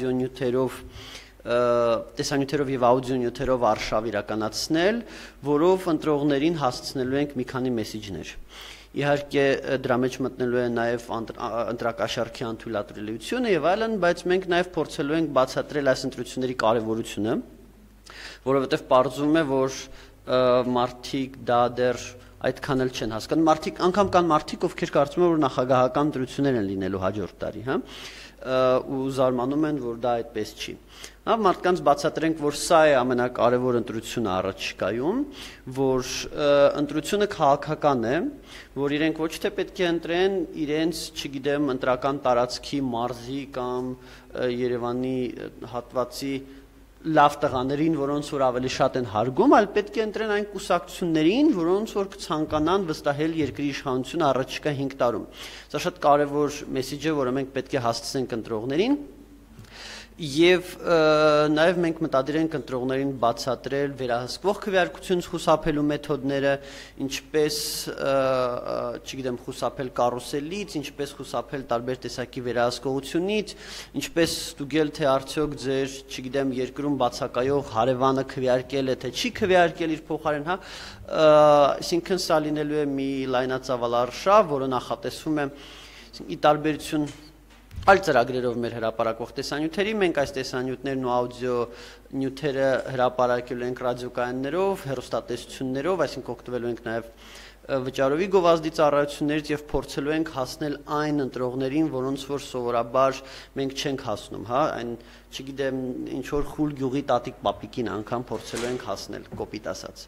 տեսանյութերով եւ աուդիոնյութերով արշավ իրականացնել, որով ընտրողներին հասցնելու ենք մի քանի մեսեջներ։ Իհարկե դրա մեջ մտնելու է նաև ընտրակաշառքի անթույլատրելիությունը եւ այլն, բայց մենք նաև փորձելու ենք բացատրել այս ընտրությունների կարեւորությունը, որովհետեւ պարզվում է, որ մարդիկ դա դեռ այդքան էլ չեն հասկանում։ Մարդիկ անգամ կան մարդիկ, ովքեր կարծում են, որ նախագահական ընտրություններ են լինելու հաջորդ տարի, հա, ու զարմանում են, որ դա այդպես չի։ Հա, մարդկանց բացատրենք, որ սա է ամենակարևոր ընտրությունը առաջիկայում, որ ընտրությունը քաղաքական է, որ իրենք ոչ թե պետք է ընտրեն իրենց, չգիտեմ, ընտրական տարածքի մարզի կամ Երևանի հատվածի լավ տղաներին, որոնց որ ավելի շատ են հարգում, այլ պետք է ընտրեն այն կուսակցություններին, որոնց որ կցանկանան վստահել երկրի իշխանությունը առաջիկա 5 տարում։ Սա շատ կարևոր մեսեջ է, որը մենք պետք է հասցնենք ընտրողներին։ Եվ նաև մենք մտադիր ենք ընտրողներին բացատրել վերահսկվող քվեարկությունից խուսափելու մեթոդները, ինչպես, չգիտեմ, խուսափել կարուսելից, ինչպես խուսափել տարբեր տեսակի վերահսկողությունից, ինչպես ստուգել, թե արդյոք ձեր, չգիտեմ, երկրում բացակայող հարևանը քվեարկել է, թե չի քվեարկել իր փոխարեն, հա, այսինքն սա լինելու է մի լայնածավալ արշավ, որը նախատեսվում է ի տարբերություն այլ ծրագրերով մեր հրապարակող տեսանյութերի, մենք այս տեսանյութներն ու աուդիո նյութերը հրապարակելու ենք ռադիոկայաններով, հեռուստատեսություններով, այսինքն օգտվելու ենք նաև վճարովի գովազդի ծառայություններից եւ փորձելու ենք հասնել այն ընտրողներին, որոնց որ սովորաբար մենք չենք հասնում, հա, այն, չգիտեմ, ինչ որ խուլ գյուղի տատիկ պապիկին անգամ փորձելու ենք հասնել, կոպիտ ասած։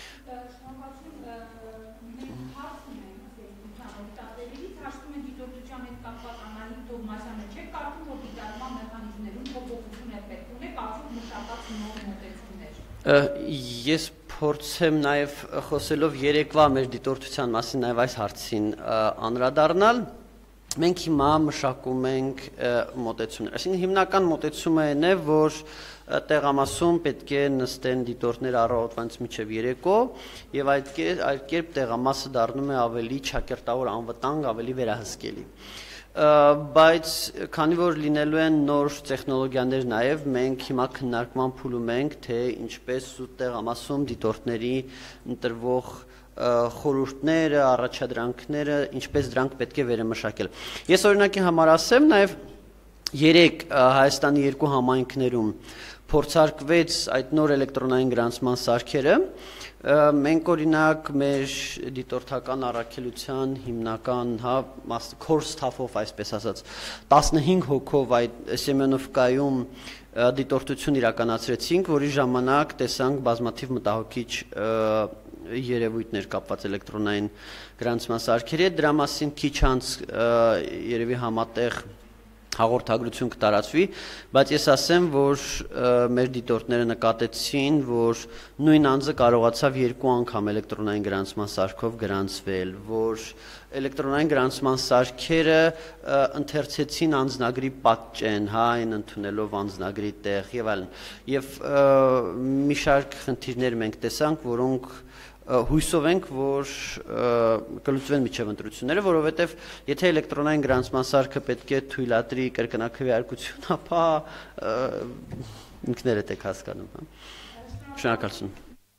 Ես փորձեմ նաև խոսելով երեկվա մեր դիտորդության մասին նաև այս հարցին անդրադառնալ։ Մենք հիմա մշակում ենք մոտեցումներ։ Այսինքն հիմնական մոտեցումը այն է, որ տեղամասում պետք է նստեն դիտորդներ առավոտվանից մինչև երեկո եւ այդ կերպ տեղամասը դառնում է ավելի ճակերտավոր, անվտանգ, ավելի վերահսկելի։ Բայց քանի որ լինելու են նոր տեխնոլոգիաներ նաև մենք հիմա քննարկման փուլում ենք, թե ինչպես տեղամասում դիտորդների ընտրվող խորհուրդները, առաջադրանքները, ինչպես դրանք պետք է վերմշակել։ Ես օրինակի համար ասեմ, նաև 3 Հայաստանի 2 համայնքներում փորձարկվեց այդ նոր էլեկտրոնային գրանցման սարքերը։ Մենք օրինակ մեր դիտորդական առաքելության հիմնական, հա, core staff-ով, այսպես ասած, 15 հոգով այդ Սեմենովկայում դիտորդություն իրականացրեցինք, որի ժամանակ տեսանք բազմաթիվ մտահոգիչ երևույթներ կապված էլեկտրոնային գրանցման սարքերի հետ, դրա մասին քիչ անց երևի համատեղ հաղորդագրություն կտարածվի, բայց ես ասեմ, որ մեր դիտորդները նկատեցին, որ նույն անձը կարողացավ 2 անգամ էլեկտրոնային գրանցման սարքով գրանցվել, որ էլեկտրոնային գրանցման սարքերը ընթերցեցին անձնագրի պատճեն, այն ընդունելով անձնագրի տեղ եւ այլն։ Եվ մի շարք խնդիրներ մենք տեսանք, որոնք հույսով ենք, որ կլուծվեն միջև ընտրությունները, որովհետև եթե էլեկտրոնային գրանցման սարքը պետք է թույլատրի կրկնակվեարկություն, ապա ինքներդ եք հասկանում, Շնորհակալություն։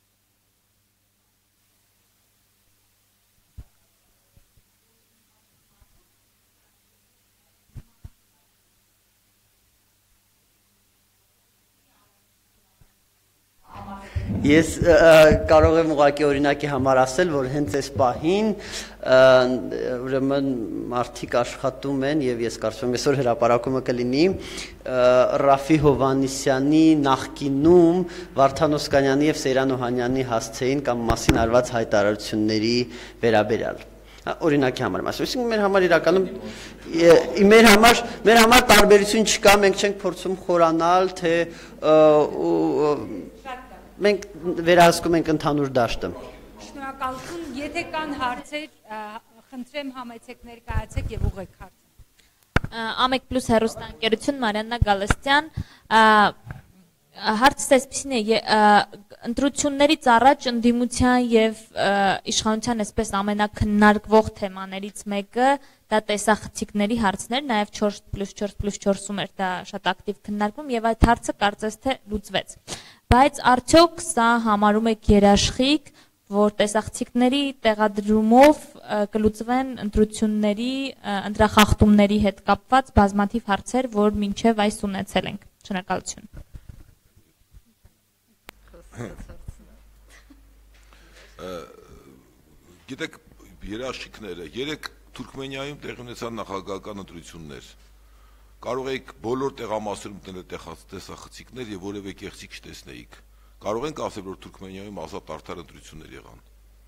Ես կարող եմ ուղղակի օրինակի համար ասել, որ հենց այս պահին ուրեմն մարդիկ աշխատում են եւ ես կարծում եմ այսօր հրապարակումը կլինի Ռաֆի Հովհաննիսյանի նախկինում Վարդան Օսկանյանի եւ Սեյրան Օհանյանի հասցեին կամ մասին արված հայտարարությունների վերաբերյալ օրինակի համար ասում, այսինքն մեր համար իրականում մեր համար տարբերություն չկա, մենք չենք փորձում խորանալ, թե մենք վերահսկում ենք ընդհանուր դաշտը։ Շնորհակալություն, եթե կան հարցեր, խնդրեմ համեցեք ներկայացեք եւ ուղղեք հարցը։ Ամեկ պլյուս հեռուստաընկերություն Մարիաննա Գալստյան, հարցը այսպեսին է, ընտրություններից առաջ ընդդիմության եւ իշխանության այսպես ամենակննարկվող թեմաներից մեկը դա տեսախցիկների հարցն էր, նաեւ 4+4+4-ում էր դա շատ ակտիվ քննարկվում եւ այդ հարցը կարծես թե լուծվեց։ Բայց արդյոք սա համարում եք երաշխիք, որ տեսախցիկների տեղադրումով կլուծվեն ընտրությունների, ընտրախախտումների հետ կապված բազմաթիվ հարցեր, որ մինչև այս ունեցել ենք։ Շնորհակալություն։ Գիտեք, երաշխիքները, 3 Թուրքմենիայում տեղի ունեցան նախագահական ընտրություններ։ Կարող եք բոլոր տեղամասերում տնել տեսախցիկներ եւ որևէ կեղծիք չտեսնեիք։ Կարող ենք ասել, որ Թուրքմենիայում ազատ արդար ընտրություններ եղան։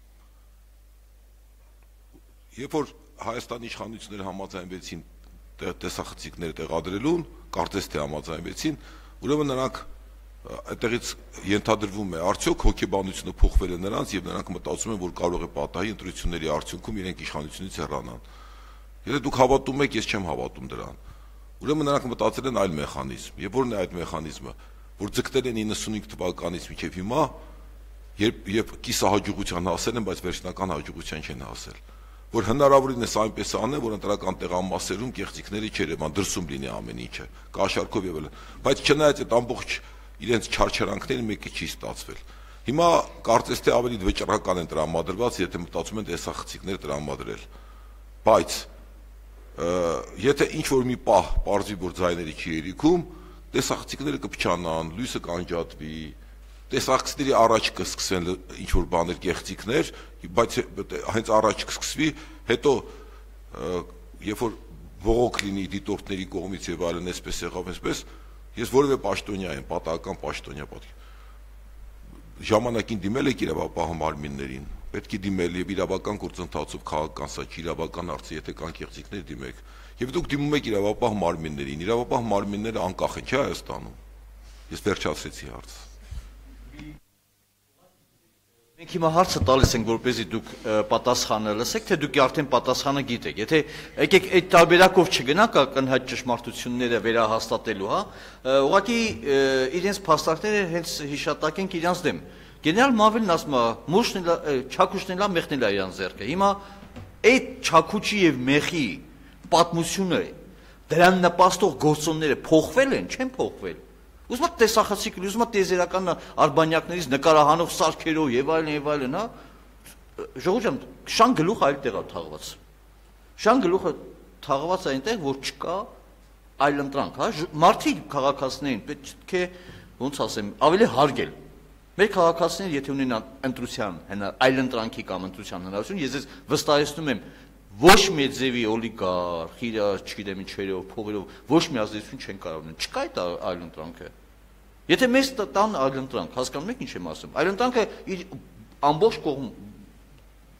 Երբ որ Հայաստանի իշխանությունները համաձայնվեցին տեսախցիկներ տեղադրելուն, կարծես թե համաձայնվեցին, ուրեմն նրանք այդտեղից ենթադրվում է, արդյոք հոգեբանությունը փոխվել է նրանց եւ նրանք մտածում են, որ կարող է պատահի ընտրությունների արդյունքում իրենք իշխանությունից հեռանան։ Եթե դուք հավատում եք, ես չեմ հավատում դրան։ Ուրեմն նրանք մտածել են այլ մեխանիզմ, եւ որն է այդ մեխանիզմը, որ ձգտել են 95 թվականից մինչև հիմա, երբ կիսահաջողության հասել են, բայց վերջնական հաջողության չեն հասել, որ հնարավորինս այնպես անեն, որ ընտրական տեղամասերում կեղծիքների չերևան, դրսում լինի ամեն ինչը, կաշառքով եւ այլն, բայց չնայած այդ ամբողջ իրենց չարչարանքներին մեկը չի ստացվել։ Հիմա կարծես թե ավելի վճռական են տրամադրված, եթե մտածում են տեսախցիկներ տրամադրել, բայց եթե ինչ-որ մի պահ պարզվի, որ ձայների չի երիքում, տեսախցիկները կփչանան, լույսը կանջատվի, տեսախցիկների առաջ կսկսեն ինչ-որ բաներ, կեղծիքներ, բայց հենց առաջ կսկսվի, հետո երբ որ բողոք լինի դիտորդների կողմից եւ այլն, այսպես եղավ, այսպես, ես որևէ պաշտոնյա եմ, պատահական պաշտոնյա, ժամանակին դիմել եք իրավապահ մարմիններին, պետք է դիմել եւ իրավական գործընթացով քաղաքական սա չի իրավական հարցը, եթե կան կեղծիքներ դիմեք։ Եվ դուք դիմում եք իրավապահ մարմիններին, իրավապահ մարմինները անկախ են, չէ՞ Հայաստանում։ Ես վերջացրեցի հարցը։ Մենք հիմա հարցը տալիս ենք, որպեսզի դուք պատասխանը լսեք, թե դուք արդեն պատասխանը գիտեք։ Եթե եկեք այդ տարբերակով չգնանք ակնհայտ ճշմարտությունները վերահաստատելու, հա, ուղղակի իրենց փաստարկները հենց հիշատակենք իրանց դեմ։ Գեներալ Մավելն ասում է, մուշն չակուշն էլա, մեղն էլա իրան ձեռքը։ Հիմա այդ չակուչի եւ մեղի պատմությունը, դրան նպաստող գործոնները փոխվել են, չեն փոխվել։ Ուզում եք տեսախցիկ, ուզում եք տեզերական արբանյակներից նկարահանող սարքերով եւ այլն, հա։ Ժողովուրդ ջան, շան գլուխ այլ տեղ է թաղված։ Շան գլուխը թաղված է այնտեղ, որ չկա այլընտրանք, հա։ Մարդիկ քաղաքացիներին պետք է, ոնց ասեմ, ավելի հարգել։ Մեր քաղաքացիները եթե ունեն ընտրության, այլընտրանքի կամ ընտրության հնարավորություն, ես ես վստահեցնում եմ, ոչ մի ձևի օլիգարխ, չգիտեմ ինչերով, փողերով, ոչ մի ազդեցություն չեն կարող ունենալ։ Չկա այդ այլընտրանքը։ Եթե մեզ տան այլընտրանք, հասկանում եք ինչ եմ ասում։ Այլընտրանքը իր ամբողջ կողմ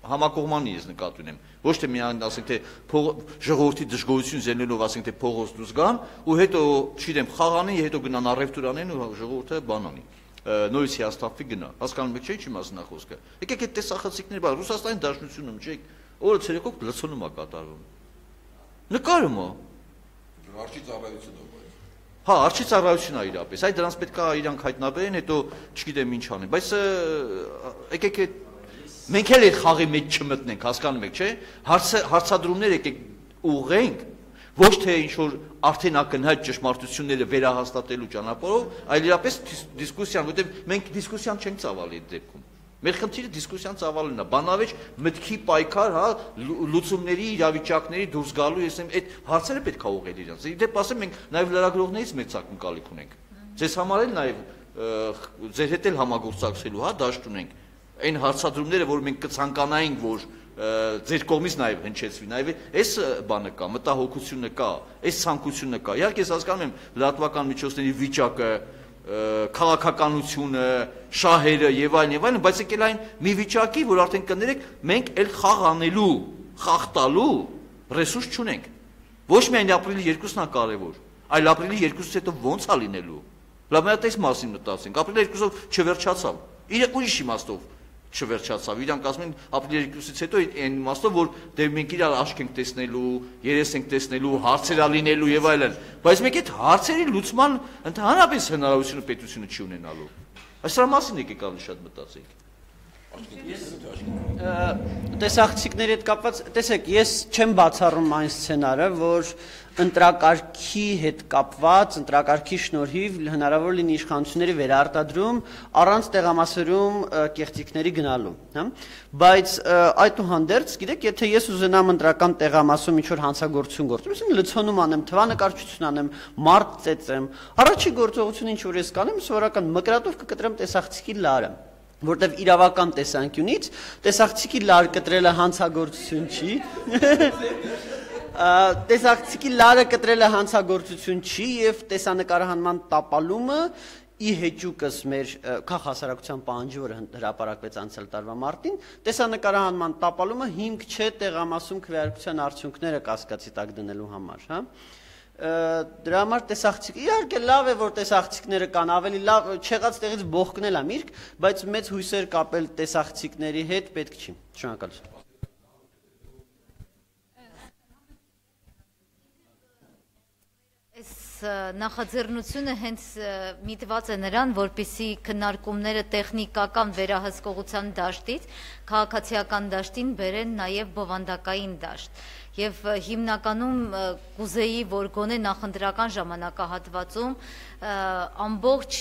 համակողմանի ես նկատի ունեմ։ Ոչ թե միայն ասենք թե ժողովրդի դժգոհություն զենելով ասենք թե փողոց դուրս գան ու հետո չգիտեմ խաղանին, հետո գնան առևտուր անեն ու ժողովուրդը բանանի։ Նորից հիասթափվի գնա։ Հասկանում եք, չէ՞ ինչի մասն է խոսքը։ Եկեք այդ տեսախցիկների բան Ռուսաստանի Դաշնությունում չէ՞, օրը ցերեկով լցոնում է կատարվում։ Նկարում է։ Արչի ծառայությունով։ Հա, արչի ծառայությունն է իրապես։ Այդ դրանց պետք է իրանք հայտնաբերեն, հետո չգիտեմ ինչ անեն, բայց եկեք մենք էլ այդ խաղի մեջ չմտնենք, հասկանում եք, չէ՞։ Հարցադրումներ եկեք ուղղենք, ոչ թե ինչ որ արդեն ակնհայտ ճշմարտությունները վերահաստատելու ճանապարհով, այլ իրապես դիսկուսիան, որտեղ մենք դիսկուսիան չենք ծավալի այդ դեպքում։ Մեր խնդիրը դիսկուսիան ծավալելն է, բանավեճ մտքի պայքար, հա, լուծումների, իրավիճակների դուրս գալու, ես այդ հարցերը պետք է ուղղել իրանց։ Իդեպ ասեմ, մենք նաև լրագրողներից մեծ ակնկալիք ունենք։ Ձեզ համար էլ նաև ձեր հետ էլ համագործակցելու, հա, դաշտ ունենք։ Այն հարցադրումները, որ մենք կցանկանայինք, որ ձեր կողմից նաև հնչեցվի, նաև այս բանը կա, մտահոգությունը կա, այս ցանկությունը կա։ Իհարկե ես հասկանում եմ լրատվական միջոցների վիճակը, քաղաքականությունը, շահերը եւ այլն, բայց եկել այն մի վիճակի, որ արդեն կներեք, մենք էլ խաղ անելու, խաղ տալու ռեսուրս չունենք։ Ոչ միայն ապրիլի 2-ն է կարևոր, այլ ապրիլի 2-ից հետո ոնց է լինելու։ Լավ մի հատ այս մասին մտածենք։ Ապրիլի 2-ով չվերջացավ։ Ուրիշ իմաստով չվերջացավ։ Իրանք ասում են ապրիլի 2-ից հետո այն իմաստով, որ դե մենք իրար աշկ ենք տեսնելու, երես ենք տեսնելու, հարցեր լինելու եւ այլն։ Բայց մենք այդ հարցերի լուծման ընդհանրապես հնարավորությունը պետությունը չի ունենալու։ Այսրա մասին եկեք ավելի շատ մտածենք։ Տեսախցիկների հետ կապված, տեսեք, ես չեմ բացառում այն սցենարը, որ ընտրակարգի հետ կապված, ընտրակարգի շնորհիվ հնարավոր լինի իշխանությունների վերարտադրում առանց տեղամասերում կեղծիքների գնալու, հա։ Բայց այդուհանդերձ, գիտեք, եթե ես ուզենամ ընտրական տեղամասում ինչ-որ հանցագործություն գործեմ, ես լցոնում անեմ, թվանկարչություն անեմ, մարդ ծեծեմ, առաջի գործողությունը ինչ որ ես կանեմ, սովորական մկրատով կկտրեմ տեսախցիկի լարը, որտեվ իրավական տեսանկյունից տեսախցիկի լար կտրելը հանցագործություն չի։ Տեսախցիկի լարը կտրելը հանցագործություն չի եւ տեսանկարահանման տապալումը ի հեճուկս մեր քաղաքասարակության պահանջի, որը հրապարակվեց անցյալ տարվա մարտին, տեսանկարահանման տապալումը հիմք չէ տեղամասում քվեարկության արդյունքները կասկածի տակ դնելու համար, հա։ Դրա համար տեսախցիկ, իհարկե լավ է, որ տեսախցիկները կան, ավելի լավ չեղած տեղից բողկնել է միրգ, բայց մեծ հույսեր կապել տեսախցիկների հետ պետք չի։ Շնորհակալություն։ Նախաձեռնությունը հենց միտված է նրան, որպեսզի քննարկումները տեխնիկական վերահսկողության դաշտից քաղաքացիական դաշտին բերեն նաև բովանդակային դաշտ։ Եվ հիմնականում կուզեի, որ գոնե նախընտրական ժամանակահատվածում ամբողջ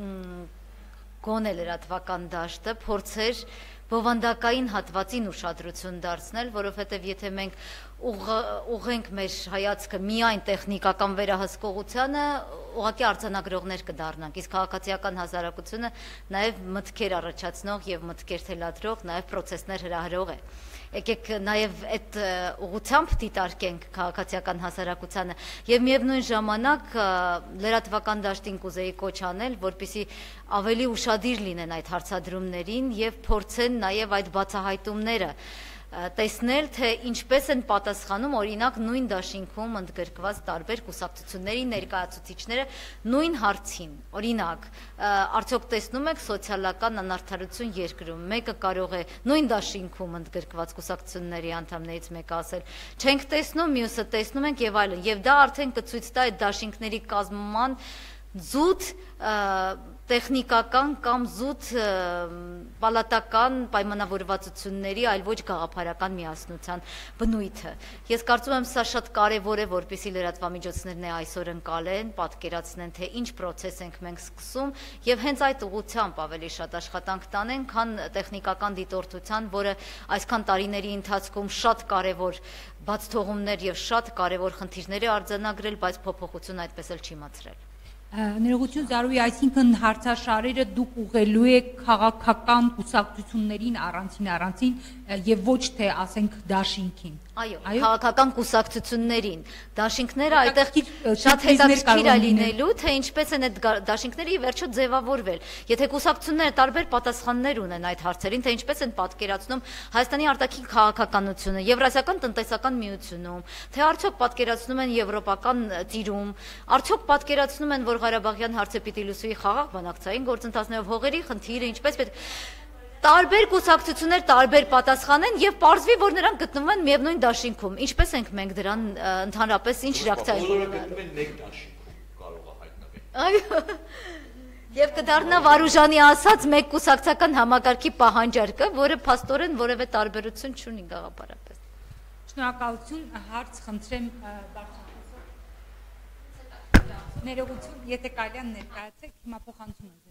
գոնե լրատվական դաշտը փորձեր բովանդակային հատվածին ուշադրություն դարձնել, որովհետև եթե մենք ուղղենք մեր հայացքը միայն տեխնիկական վերահսկողությանը, ուղղակի արձանագրողներ կդառնանք, իսկ քաղաքացիական հասարակությունը նաև մտքեր առաջացնող եւ մտքեր թելադրող, նաև պրոցեսներ հրահրող է։ Եկեք նաև այդ ուղղությամբ դիտարկենք քաղաքացիական հասարակությանը եւ միևնույն ժամանակ լրատվական դաշտին կուզեի կոչ անել, որպեսզի ավելի ուշադիր լինեն այդ հարցադրումներին եւ փորձեն նաև այդ բացահայտումները տեսնել, թե ինչպես են պատասխանում օրինակ նույն դաշինքում ընդգրկված տարբեր կուսակցությունների ներկայացուցիչները նույն հարցին։ Օրինակ, արդյոք տեսնում եք սոցիալական անարդարություն երկրում, մեկը կարող է նույն դաշինքում ընդգրկված կուսակցությունների անդամներից մեկը ասել, չենք տեսնում, մյուսը տեսնում ենք եւ այլն, եւ դա արդեն կցույց տա այդ դաշինքների կազմման զուտ տեխնիկական կամ զուտ պալատական պայմանավորվածությունների, այլ ոչ գաղափարական միասնության բնույթը։ Ես կարծում եմ սա շատ կարևոր է, որպեսզի լրատվամիջոցներն այսօր ընկալեն, պատկերացնեն, թե ինչ պրոցես ենք մենք սկսում եւ հենց այդ ուղղությամբ ավելի շատ աշխատանք տանեն, քան տեխնիկական դիտորդության, որը այսքան տարիների ընթացքում շատ կարևոր բացթողումներ եւ շատ կարևոր խնդիրներ է արձանագրել, բայց փոփոխություն այդպես էլ չի մացրել։ Ներողություն Զարուհի, այսինքն հարցաշարերը դուք ուղղելու եք քաղաքական կուսակցություններին առանցին եւ ոչ թե ասենք դաշինքին։ Այո, քաղաքական կուսակցություններին դաշինքները այդտեղ շատ հետաքրքիր հետաքրքիր է լինելու, թե ինչպես են այդ դաշինքները ի վերջո ձևավորվել։ Եթե կուսակցությունները տարբեր պատասխաններ ունեն այդ հարցերին, թե ինչպես են պատկերացնում Հայաստանի արտաքին քաղաքականությունը Եվրասիական տնտեսական միությունում, թե արդյոք պատկերացնում են եվրոպական ծիրում, արդյոք պատկերացնում են, որ Ղարաբաղյան հարցը պիտի լուծվի խաղաղ բանակցային գործընթացներով, հողերի խնդիրը ինչպես պետք տարբեր կուսակցություններ տարբեր պատասխան են եւ պարզվի, որ նրանք գտնվում են միևնույն դաշինքում։ Ինչպես ենք մենք դրան ընդհանրապես ինչ ռեակցիա ենք ունենալու։ Բոլորը գտնվում են մեկ դաշինքում, կարող է հայտնվել։ Այո։ Եվ կդառնա Վարուժանի ասած մեկ կուսակցական համակարգի պահանջարկը, որը փաստորեն որևէ տարբերություն չունի գաղափարապես։ Շնորհակալություն, հարց խնդրեմ Դաշնապետը։ Ներողություն, եթե կարելի է ներկայացեք, հիմա փոխանցում եմ ձեզ։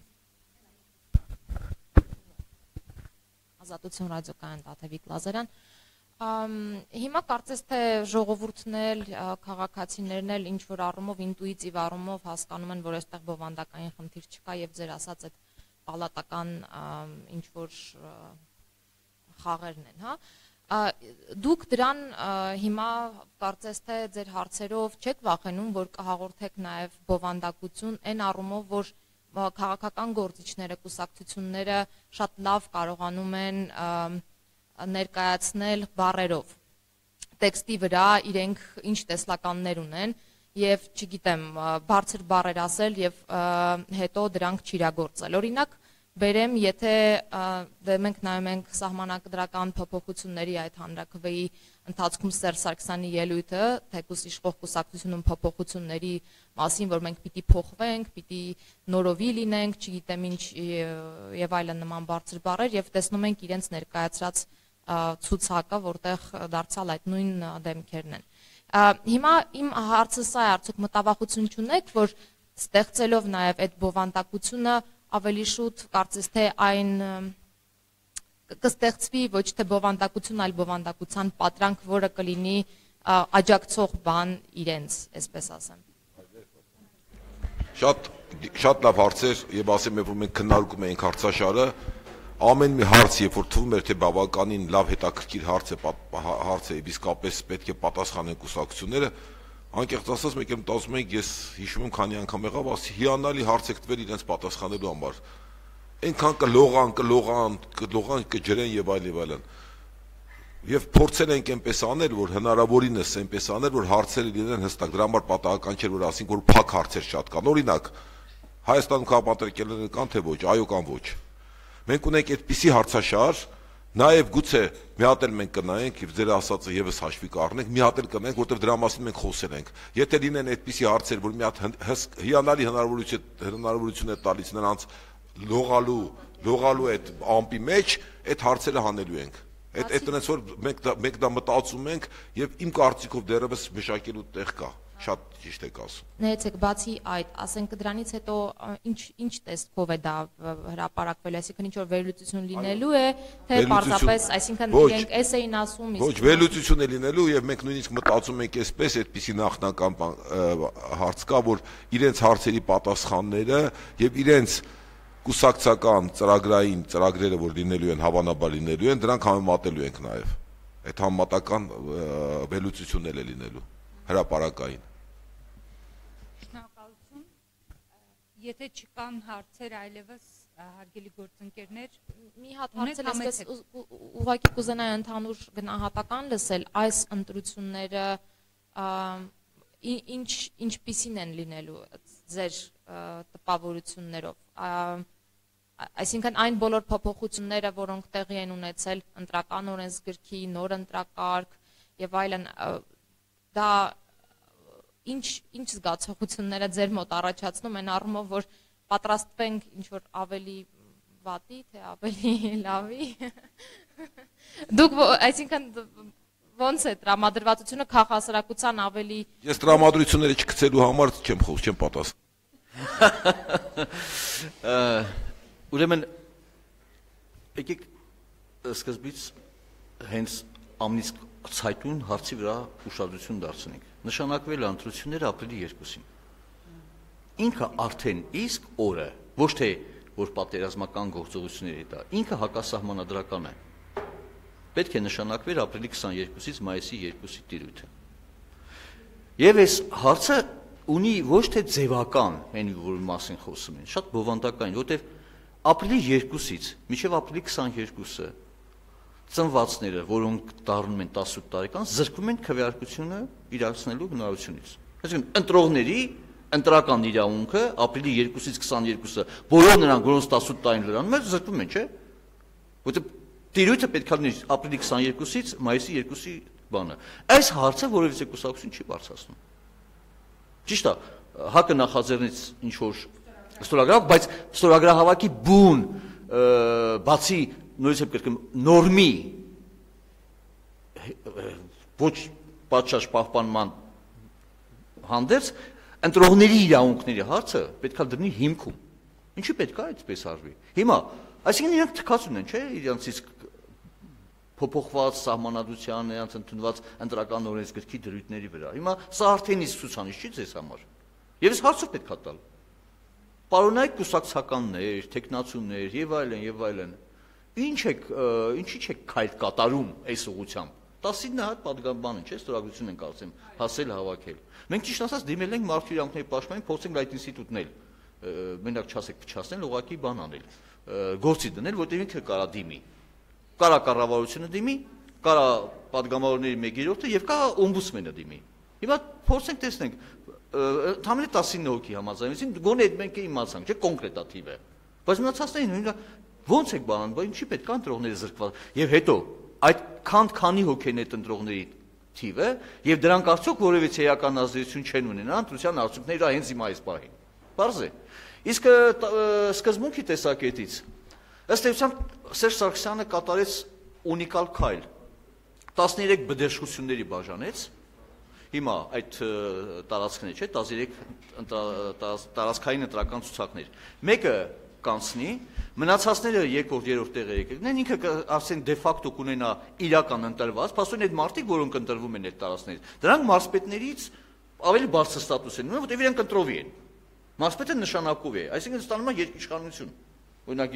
Ազատություն ռադիոկայան Տաթևիկ Լազարյան։ Հիմա կարծես թե ժողովուրդն էլ, քաղաքացիներն էլ ինչ որ առումով ինտուիտիվ առումով հասկանում են, որ այստեղ բովանդակային խնդիր չկա եւ ձեր ասած այդ պալատական ինչ որ խաղերն են, հա։ Դուք դրան հիմա կարծես թե ձեր հարցերով չեք վախենում, որ կհաղորդեք նաեւ բովանդակություն այն առումով, որ քաղաքական գործիչները, կուսակցությունները շատ լավ կարողանում են ներկայացնել բառերով տեքստի վրա իրենք ինչ տեսլականներ ունեն եւ չգիտեմ բարձր բառեր ասել եւ հետո դրանք չիրագործել։ Օրինակ բերեմ, եթե մենք նայում ենք սահմանադրական փոփոխությունների այդ հանրաքվեի ընթացքում Սերժ Սարգսյանի ելույթը, թեկուզ իշխող կուսակցությունում փոփոխությունների մասին, որ մենք պիտի փոխվենք, պիտի նորովի լինենք, չգիտեմ ինչ եւ այլն նման բարձր բառեր եւ տեսնում ենք իրենց ներկայացրած ցուցակը, որտեղ դարձյալ այդ նույն դեմքերն են։ Հիմա իմ հարցը սա է, արդյոք մտավախություն չունեք, որ ստեղծելով նաեւ այդ բովանդակությունը ավելի շուտ կարծես թե այն կստեղծվի ոչ թե բովանդակություն, այլ բովանդակության պատրանք, որը կլինի աջակցող բան իրենց, այսպես ասեմ։ Շատ լավ հարցեր եւ ասեմ, երբ որ մենք քննարկում ենք հարցաշարը, ամեն մի հարց, երբ որ թվում էր թե բավականին լավ հետաքրքիր հարց է, իսկապես պետք է պատասխանեն կուսակցությունները, անկեղծ ասած մեկ եմ մտածում ենք, ես հիշում եմ քանի անգամ եղավ, ասի հիանալի հարց եք տվել իրենց պատասխանելու համար։ Այնքան կլողան, կջրեն եւ այլն։ Եվ փորձել ենք այնպես անել, որ հնարավորինս այնպես անել, որ հարցերը լինեն հստակ։ Դրա համար պատահական չէր, որ ասենք, որ փակ հարցեր շատ կան։ Օրինակ, Հայաստանում քաղաքապատրիկելները կան թե ոչ, այո կամ ոչ։ Մենք ունենք այդպիսի հարցաշար, նաև գուցե մի հատ էլ մենք կնայենք եւ ձեր ասածը եւս հաշվի կառնենք, մի հատ էլ կնայենք, որտեղ դրա մասին մենք խոսել ենք։ Եթե լինեն այդպիսի հարցեր, որ մի հատ հիանալի հնարավորություն է տալիս նրանց լողալու այդ ամպի մեջ, այդ հարցերը հանելու ենք։ Այդ տնից որ մենք դա մտածում ենք եւ իմ կարծիքով դեռևս մշակելու տեղ կա։ Շատ ճիշտ եք ասում։ Ներեցեք, բացի այդ, ասենք դրանից հետո ինչ տեսքով է դա հրապարակվել, այսինքն ինչ որ վերլուծություն լինելու է, թե պարզապես, այսինքն իրենք էս էին ասում, ոչ, վերլուծություն է լինելու եւ մենք նույնիսկ մտածում ենք այսպես, այդպիսի նախնական հարց կա, որ իրենց հարցերի պատասխանները եւ իրենց կուսակցական ծրագրային ծրագրերը, որ լինելու են, հավանաբար լինելու են, դրանք համեմատելու ենք նաեւ։ Այդ համեմատական վերլուծություններ է լինելու հրապարակային։ Շնորհակալություն։ Եթե չկան հարցեր այլևս, հարգելի գործընկերներ, մի հատ հարցել այսպես ուղղակի կուզենայի ընդհանուր գնահատական լսել այս ընտրությունները ինչպիսին են լինելու ձեր տպավորություններով, այսինքն այն բոլոր փոփոխությունները, որոնք տեղի են ունեցել ընտրական օրենսգրքի, նոր ընտրակարգ եւ այլն, դա ինչ զգացողությունները ձեր մոտ առաջացնում են առումով, որ պատրաստվենք ինչ որ ավելի վատի, թե ավելի լավի։ Դուք այսինքն ոնց է տրամադրվածությունը քաղաքասարակության ավելի։ Ես տրամադրությունները չգցելու համար չեմ պատասխան։ Ուրեմն եկեք սկզբից հենց ամնիստ ցայտուն հարցի վրա ուշադրություն դարձնենք։ Նշանակվել ընտրությունները ապրիլի 2-ին։ Ինքը արդեն իսկ օրը, ոչ թե որ պատերազմական գործողությունների դա, ինքը հակասահմանադրական է։ պետք է նշանակվեր ապրիլի 22-ից մայիսի 2-ի տիրույթը։ Եվ այս հարցը ունի ոչ թե ձևական, այն որ մասին խոսում են, շատ բովանդակային, որտեղ ապրիլի 2-ից մինչև ապրիլի 22-ը ծնվածները, որոնք դառնում են 18 տարեկան, զրկվում են քվեարկությունը իրացնելու հնարավորությունից։ Այսինքն ընտրողների ընտրական իրավունքը ապրիլի 2-ից 22-ը բոլոր նրանք, որոնց 18 տարին լրանում են, զրկվում են, չէ՞։ Որտեղ տիրույթը պետք է լինի ապրիլի 22-ից մայիսի 2-ի բանը։ Այս հարցը որևիցե կուսակցություն չի բարձրացնում։ Ճիշտ է, ՀԱԿ-ը նախաձեռնեց ինչ որ ստորագրավ, բայց ստորագրահավաքի բուն բացի նույնիսկ եմ կրկնում նորմի ոչ պատշաճ պահպանման հանդերձ ընտրողների իրավունքների հարցը պետք է դրնի հիմքում։ Ինչու պետք է այդպես արվի։ Հիմա, այսինքն իրանք թքած ունեն, չէ՞, իրանցից փոփոխված սահմանադրության, նրանց ընդունված ընտրական օրենսգրքի դրույթների վրա։ Հիմա սա արդեն իսկ ցուցանիշ չի ձեզ համար։ Եվ այս հարցը պետք է տալ։ Պարոնայք կուսակցականներ, տեխնացուներ եւ այլն, ինչի՞ չեք քայլ կատարում այս ուղղությամբ։ 19 հատ պատգամբան չէ, ստորագրություն են կարծեմ հասել հավաքել։ Մենք ճիշտ ասած դիմել ենք մարդու իրավունքների պաշտպանին, փորձենք այդ ինստիտուտն էլ մենակ չասեք փչացնել, ուղղակի բան անել, գործի դնել, որտեղ ինքը կարա դիմի։ Կարա կառավարությունը դիմի, կարա պատգամավորների 1/3-ը եւ կարա օմբուդսմենը դիմի։ Հիմա փորձենք տեսնենք, ընդամենը 19 հոգի համաձայնեցին, գոնե այդ մենք իմացանք, չէ, կոնկրետատիվ է։ Բայց մնացածներին ո՞նց եք բանան, բայց ինչի պետք է ընտրողները զրկված։ Եվ հետո այդ քանի հոգին է ընտրողների թիվը եւ դրանք արդյոք որևիցե էական ազդեցություն չեն ունենա ընտրության արդյունքների վրա հենց հիմա այս պահին։ Պարզ է։ Իսկ սկզբունքի տեսակետից ըստ էության Սերժ Սարգսյանը կատարեց ունիկալ քայլ 13 բդեշխությունների բաժանեց հիմա այդ տարածքներ չէ 13 տարածքային ընտրական ցուցակներ մեկը կանցնի մնացածները երկրորդ երրորդ տեղը եկնեն ինքը ասեն դե ֆակտո կունենա իրական ընտրված փաստորեն այդ մարդիկ որոնք ընտրվում են այդ տարածքներից դրանք մարզպետներից ավելի բարձր ստատուս են ունեն որտեղ իրենք ընտրովի են մարզպետը նշանակով է այսինքն ստանում է երկիշխանություն օրինակ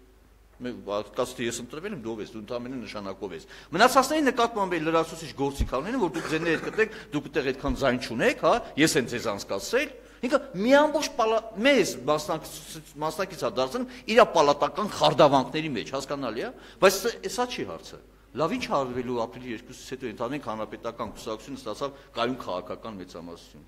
կասի ես ընտրվել եմ, դու ես, դու ընդամենը նշանակով ես։ Մնացածների նկատմամբ էլ լրացուցիչ գործիքներ են, որ դուք ձեզներ գտեք, դուք այդտեղ այդքան ձայն չունեք, հա, ես եմ ձեզ անցկացրել։ Ինքը մի ամբողջ մեզ մասնակից է դարձնում իր պալատական խարդավանքների մեջ, հասկանալի է, բայց սա չի հարցը։ Լավ ինչ արվելու ապրիլի 2-ից հետո ընդհանուր հանրապետական կուսակցությունը ստացավ կայուն քաղաքական մեծամասնություն։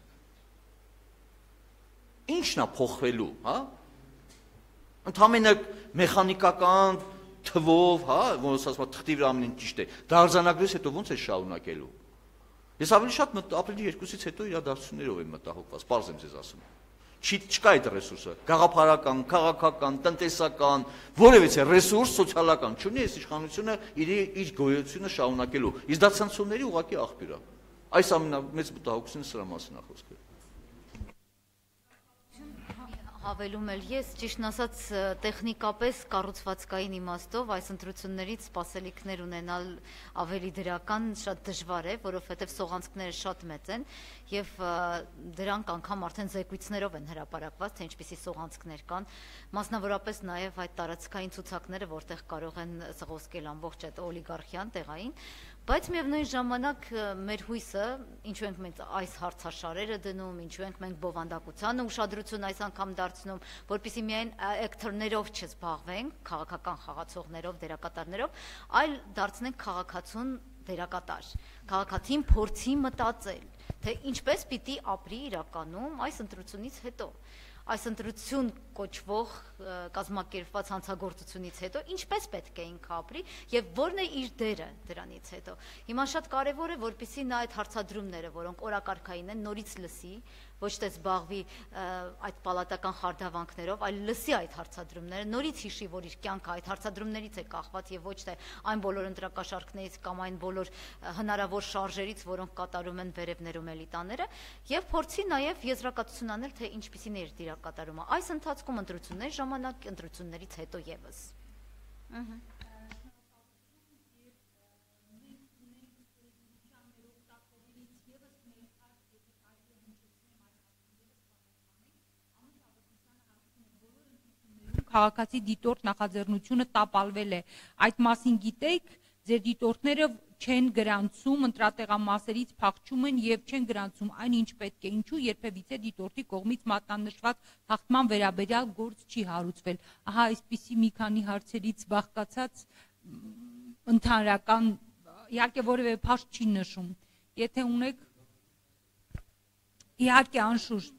Ինչն է փոխվելու, հա? Ընդհանրապես մեխանիկական թվով, հա, ոնց ասում եմ, թղթի վրա ամեն ինչ ճիշտ է։ Դարձանագրից հետո ո՞նց է շարունակելու։ Ես ավելի շատ ապրիլի 2-ից հետո իրադարձություններով եմ մտահոգված, պարզ եմ ձեզ ասում։ Չկա այդ ռեսուրսը, գաղափարական, քաղաքական, տնտեսական, որևիցե ռեսուրս սոցիալական չունի այս իշխանությունը իր գոյությունը շարունակելու։ Իսկ դա ցնցումների ուղղակի աղբյուր է։ Այս ամենամեծ մտահոգությունը սրա մասին է խոսքը։ Հավելում էլ ես, ճիշտն ասած, տեխնիկապես կառուցվածքային իմաստով այս ընտրություններից սպասելիքներ ունենալ ավելի դրական շատ դժվար է, որովհետև սողանցքները շատ մեծ են եւ դրանք անգամ արդեն զեկույցներով են հրապարակված, թե ինչպիսի սողանցքներ կան, մասնավորապես նաեւ այդ տարածքային ցուցակները, որտեղ կարող են զղոսկել ամբողջ այդ օլիգարխիան տեղային, բայց միևնույն ժամանակ մեր հույսը, ինչու ենք մենք այս հարցաշարերը դնում, ինչու ենք մենք բովանդակությանը ուշադրություն այս անգամ դարձնում, որպեսզի միայն էկտորներով չզբաղվենք, քաղաքական խաղացողներով, դերակատարներով, այլ դարձնենք քաղաքացուն դերակատար, քաղաքացին փորձի մտածել, թե ինչպես պիտի ապրի իրականում այս ընտրությունից հետո, այս ընտրություն կոչվող կազմակերպված հանցագործությունից հետո ինչպես պետք է ինքը ապրի եւ որն է իր դերը դրանից հետո։ Հիմա շատ կարեւոր է, որպեսզի նա այդ հարցադրումները, որոնք օրակարգային են, նորից լսի, ոչ թե զբաղվի այդ պալատական խարդավանքներով, այլ լսի այդ հարցադրումները, նորից հիշի, որ իր կյանքը այդ հարցադրումներից է կախված եւ ոչ թե այն բոլոր ընտրակաշառքներից կամ այն բոլոր հնարավոր շարժերից, որոնք կատարում են վերևներում էլիտաները, եւ փորձի նաեւ եզրակացություն անել, թե ինչպիսին է իր դիրակատարումը այս ընթացքում ընտրությունների ժամանակ, ընտրություններից հետո եւս։ Քաղաքացի դիտորդ նախաձեռնությունը տապալվել է։ Այդ մասին գիտեք ձեր դիտորդները չեն գրանցում ընտրատեղամասերից փախչում են եւ չեն գրանցում այն ինչ պետք է, ինչու երբևիցե դիտորդի կողմից մատնանշված հաղթման վերաբերյալ գործ չի հարուցվել։ Ահա այսպիսի մի քանի հարցերից բաղկացած ընդհանրական, իհարկե որևէ փաստ չի նշում։ Եթե ունեք, իհարկե անշուշտ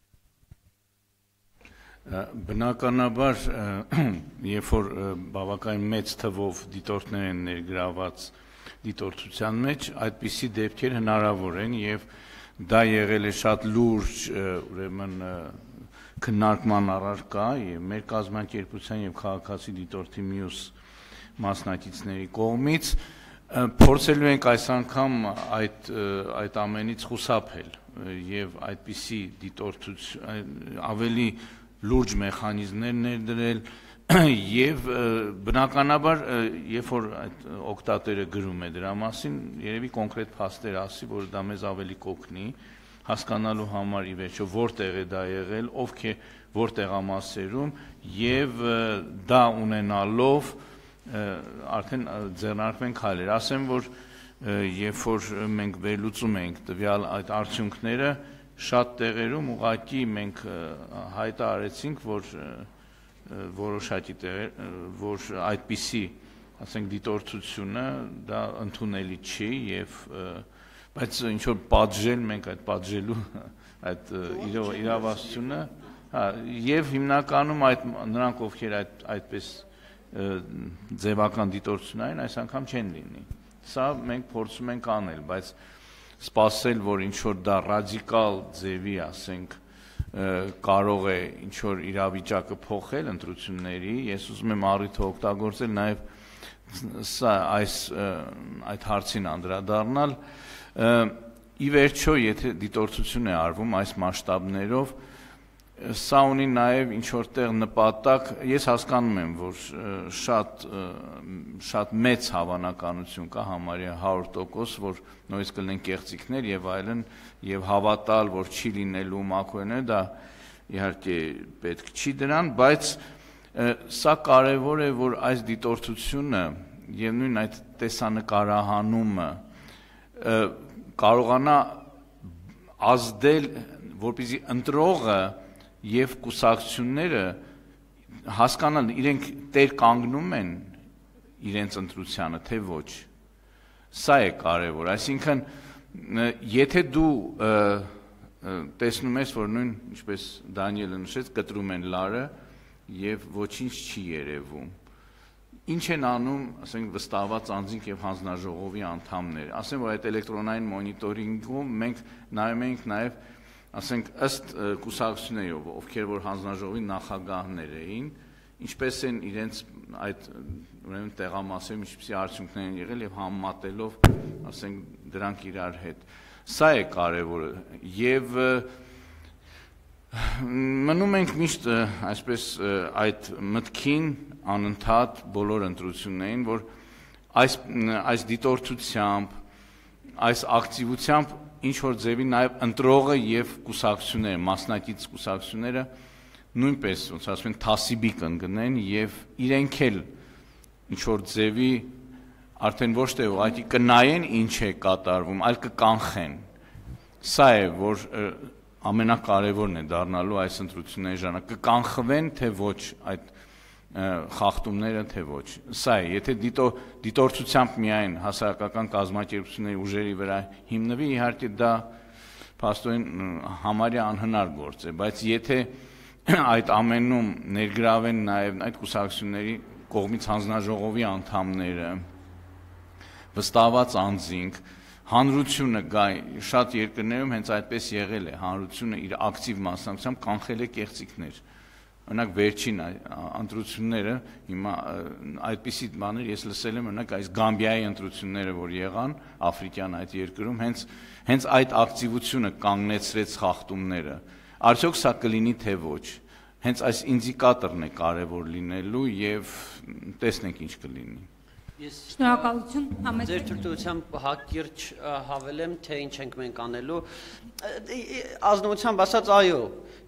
Բնականաբար, երբ որ բավական մեծ թվով դիտորդներ են ներգրաված դիտորդության մեջ, այդպիսի դեպքեր հնարավոր են եւ դա եղել է շատ լուրջ ուրեմն քննարկման առարկա եւ մեր կազմակերպության եւ քաղաքացի դիտորդի մյուս մասնակիցների կողմից փորձելու ենք այս անգամ այդ ամենից խուսափել եւ այդպիսի դիտորդություն ավելի լուրջ մեխանիզմներ ներդրել եւ բնականաբար երբ որ այդ օկտատերը գրում է դրա մասին երևի կոնկրետ փաստեր ասի որ դա մեզ ավելի կօգնի հասկանալու համար ի վերջո որտեղ է դա եղել ովքեր որ տեղամասերում եւ դա ունենալով արդեն ձեռնարկվեն քայլեր ասեմ որ երբ որ մենք վերլուծում ենք տվյալ այդ արդյունքները շատ տեղերում ուղղակի մենք հայտարարեցինք որ որոշակի տեղեր որ այդպիսի ասենք դիտորդությունը դա ընդունելի չի եւ բայց ինչ որ պատժել մենք այդ պատժելու այդ իրավասությունը եւ հիմնականում այդ նրանք ովքեր այդպես ձևական դիտորդություն այն այս անգամ չեն լինի սա մենք փորձում ենք անել բայց սպասել որ ինչ որ դա ռադիկալ ձևի ասենք կարող է ինչ որ իրավիճակը փոխել ընտրությունների ես ուզում եմ առիթը օգտագործել նաև սա այդ հարցին անդրադառնալ ի վերջո եթե դիտորդություն է արվում այս մասշտաբներով սա ունի նաև ինչ որտեղ նպատակ ես հասկանում եմ որ շատ մեծ հավանականություն կա համարյա 100% որ նույնիսկ կլինեն կեղծիքներ եւ այլն եւ հավատալ որ չի լինելու մակրոները դա իհարկե պետք չի դրան բայց սա կարեւոր է որ այս դիտորդությունը եւ նույն այդ տեսանկարահանումը կարողանա ազդել որպեսզի ընտրողը եւ կուսակցությունները հասկանան իրենք տեր կանգնում են իրենց ընտրությանը թե ոչ սա է կարևոր այսինքն եթե դու տեսնում ես որ նույն ինչպես Դանիելը նշեց կտրում են լարը եւ ոչինչ չի երևում ինչ են անում ասենք վստահված անձինք եւ հանձնաժողովի անդամներ ասեմ որ այդ էլեկտրոնային մոնիտորինգում մենք նայում ենք նաեւ ասենք ըստ կուսակցությունների ովքեր որ հանձնաժողովի նախագահներ էին ինչպես են իրենց այդ ուրեմն տեղամասերում ինչպիսի արդյունքներ են եղել եւ համեմատելով ասենք դրանք իրար հետ սա է կարևորը եւ մնում ենք միշտ այսպես այդ մտքին անընդհատ բոլոր ընտրություններին որ այս դիտորդությամբ այս ակտիվությամբ ինչ որ ձևի նաև ընտրողը եւ կուսակցությունները, մասնակից կուսակցությունները նույնպես ոնց ասում են թասիբի կընկնեն եւ իրենք էլ ինչ որ ձևի արդեն ոչ թե ուղղակի կնայեն ինչ է կատարվում, այլ կկանխեն։ Սա է որ ամենակարևորն է դառնալու այս ընտրությունների ժամանակ կկանխվեն թե ոչ այդ խախտումները թե ոչ։ Սա է, եթե դիտորդությամբ միայն հասարակական կազմակերպությունների ուժերի վրա հիմնվի, իհարկե դա փաստորեն համարյա անհնար գործ է, բայց եթե այդ ամենում ներգրավեն նաև այդ կուսակցությունների կողմից հանձնաժողովի անդամները, վստահված անձինք, հանրությունը գա շատ երկրներում հենց այդպես եղել է, հանրությունը իր ակտիվ մասնակցությամբ կանխել է կեղծիքներ։ Օրինակ վերջին ընտրությունները հիմա այդպիսի բաներ ես լսել եմ օրինակ այս Գամբիայի ընտրությունները որ եղան աֆրիկյան այդ երկրում հենց այդ ակտիվությունը կանգնեցրեց խախտումները արդյոք սա կլինի թե ոչ հենց այս ինդիկատորն է կարևոր լինելու եւ տեսնենք ինչ կլինի Շնորհակալություն համեցեք Ձեր թույլտվությամբ հակիրճ հավելեմ թե ինչ ենք մենք անելու ազնվությամբ ասած այո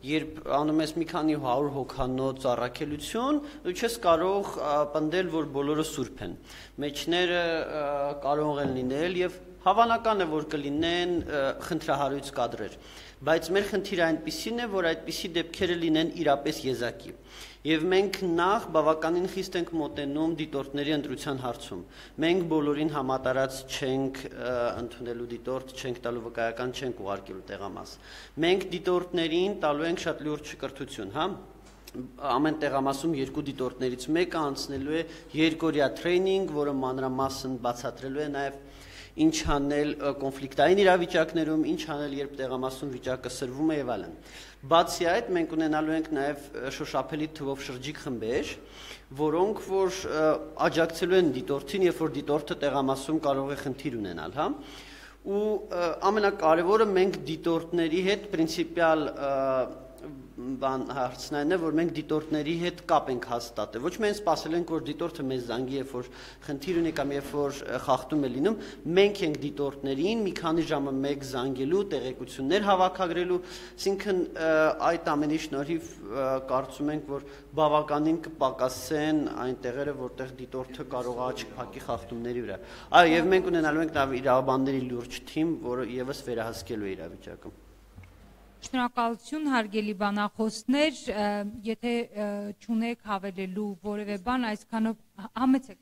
երբ անում ես մի քանի 100 հոգանոց առաքելություն, դու չես կարող պնդել, որ բոլորը սուրբ են։ Մեջները կարող են լինել եւ հավանական է, որ կլինեն խնդրահարույց կադրեր, բայց մեր խնդիրը այնպիսին է, որ այդպիսի դեպքերը լինեն իրապես եզակի։ Եվ մենք նախ բավականին խիստ ենք մոտենում դիտորդների ընտրության հարցում։ Մենք բոլորին համատարած չենք ընդունելու դիտորդ, չենք տալու վկայական, չենք ուղարկելու տեղամաս։ Մենք դիտորդներին տալու ենք շատ լուրջ շքրթություն, հա։ Ամեն տեղամասում 2 դիտորդներից մեկը անցնելու է 2-օրյա տրեյնինգ, որը մանրամասն բացատրելու է նաև ինչ անել կոնֆլիկտային իրավիճակներում, ինչ անել, երբ տեղամասում վիճակը սրվում է եւ այլն։ Բացի այդ, մենք ունենալու ենք նաև շոշափելի թվով շրջիկ խմբեր, որոնք որ աջակցելու են դիտորդին, երբ որ դիտորդը տեղամասում կարող է խնդիր ունենալ, հա։ Ու ամենակարևորը մենք դիտորդների հետ պրինցիպիալ բան հարցն այն է, որ մենք դիտորդների հետ կապ ենք հաստատել։ Ոչ միայն սպասել ենք, որ դիտորդը մեզ զանգի, երբ որ խնդիր ունի կամ երբ որ խախտում է լինում, մենք ենք դիտորդներին մի քանի ժամը մեկ զանգելու, տեղեկություններ հավաքագրելու, այսինքն այդ ամենի շնորհիվ կարծում ենք, որ բավականին կպակասեն այն տեղերը, որտեղ դիտորդը կարող է աչք փակի խախտումների վրա։ Այո, եւ մենք ունենալու ենք նաև իրավաբանների լուրջ թիմ, որը եւս վերահսկելու է իրավիճակը։ Շնորհակալություն հարգելի բանախոսներ, եթե չունեք հավելելու որևէ բան, այսքանով համեցեք։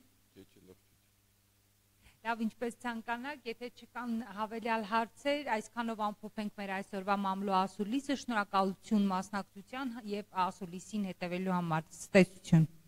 Լավ, ինչպես ցանկանաք, եթե չկան հավելյալ հարցեր, այսքանով ամփոփենք մեր այսօրվա մամլո ասուլիսը, շնորհակալություն մասնակցության եւ ասուլիսին հետևելու համար։ Ցտեսություն։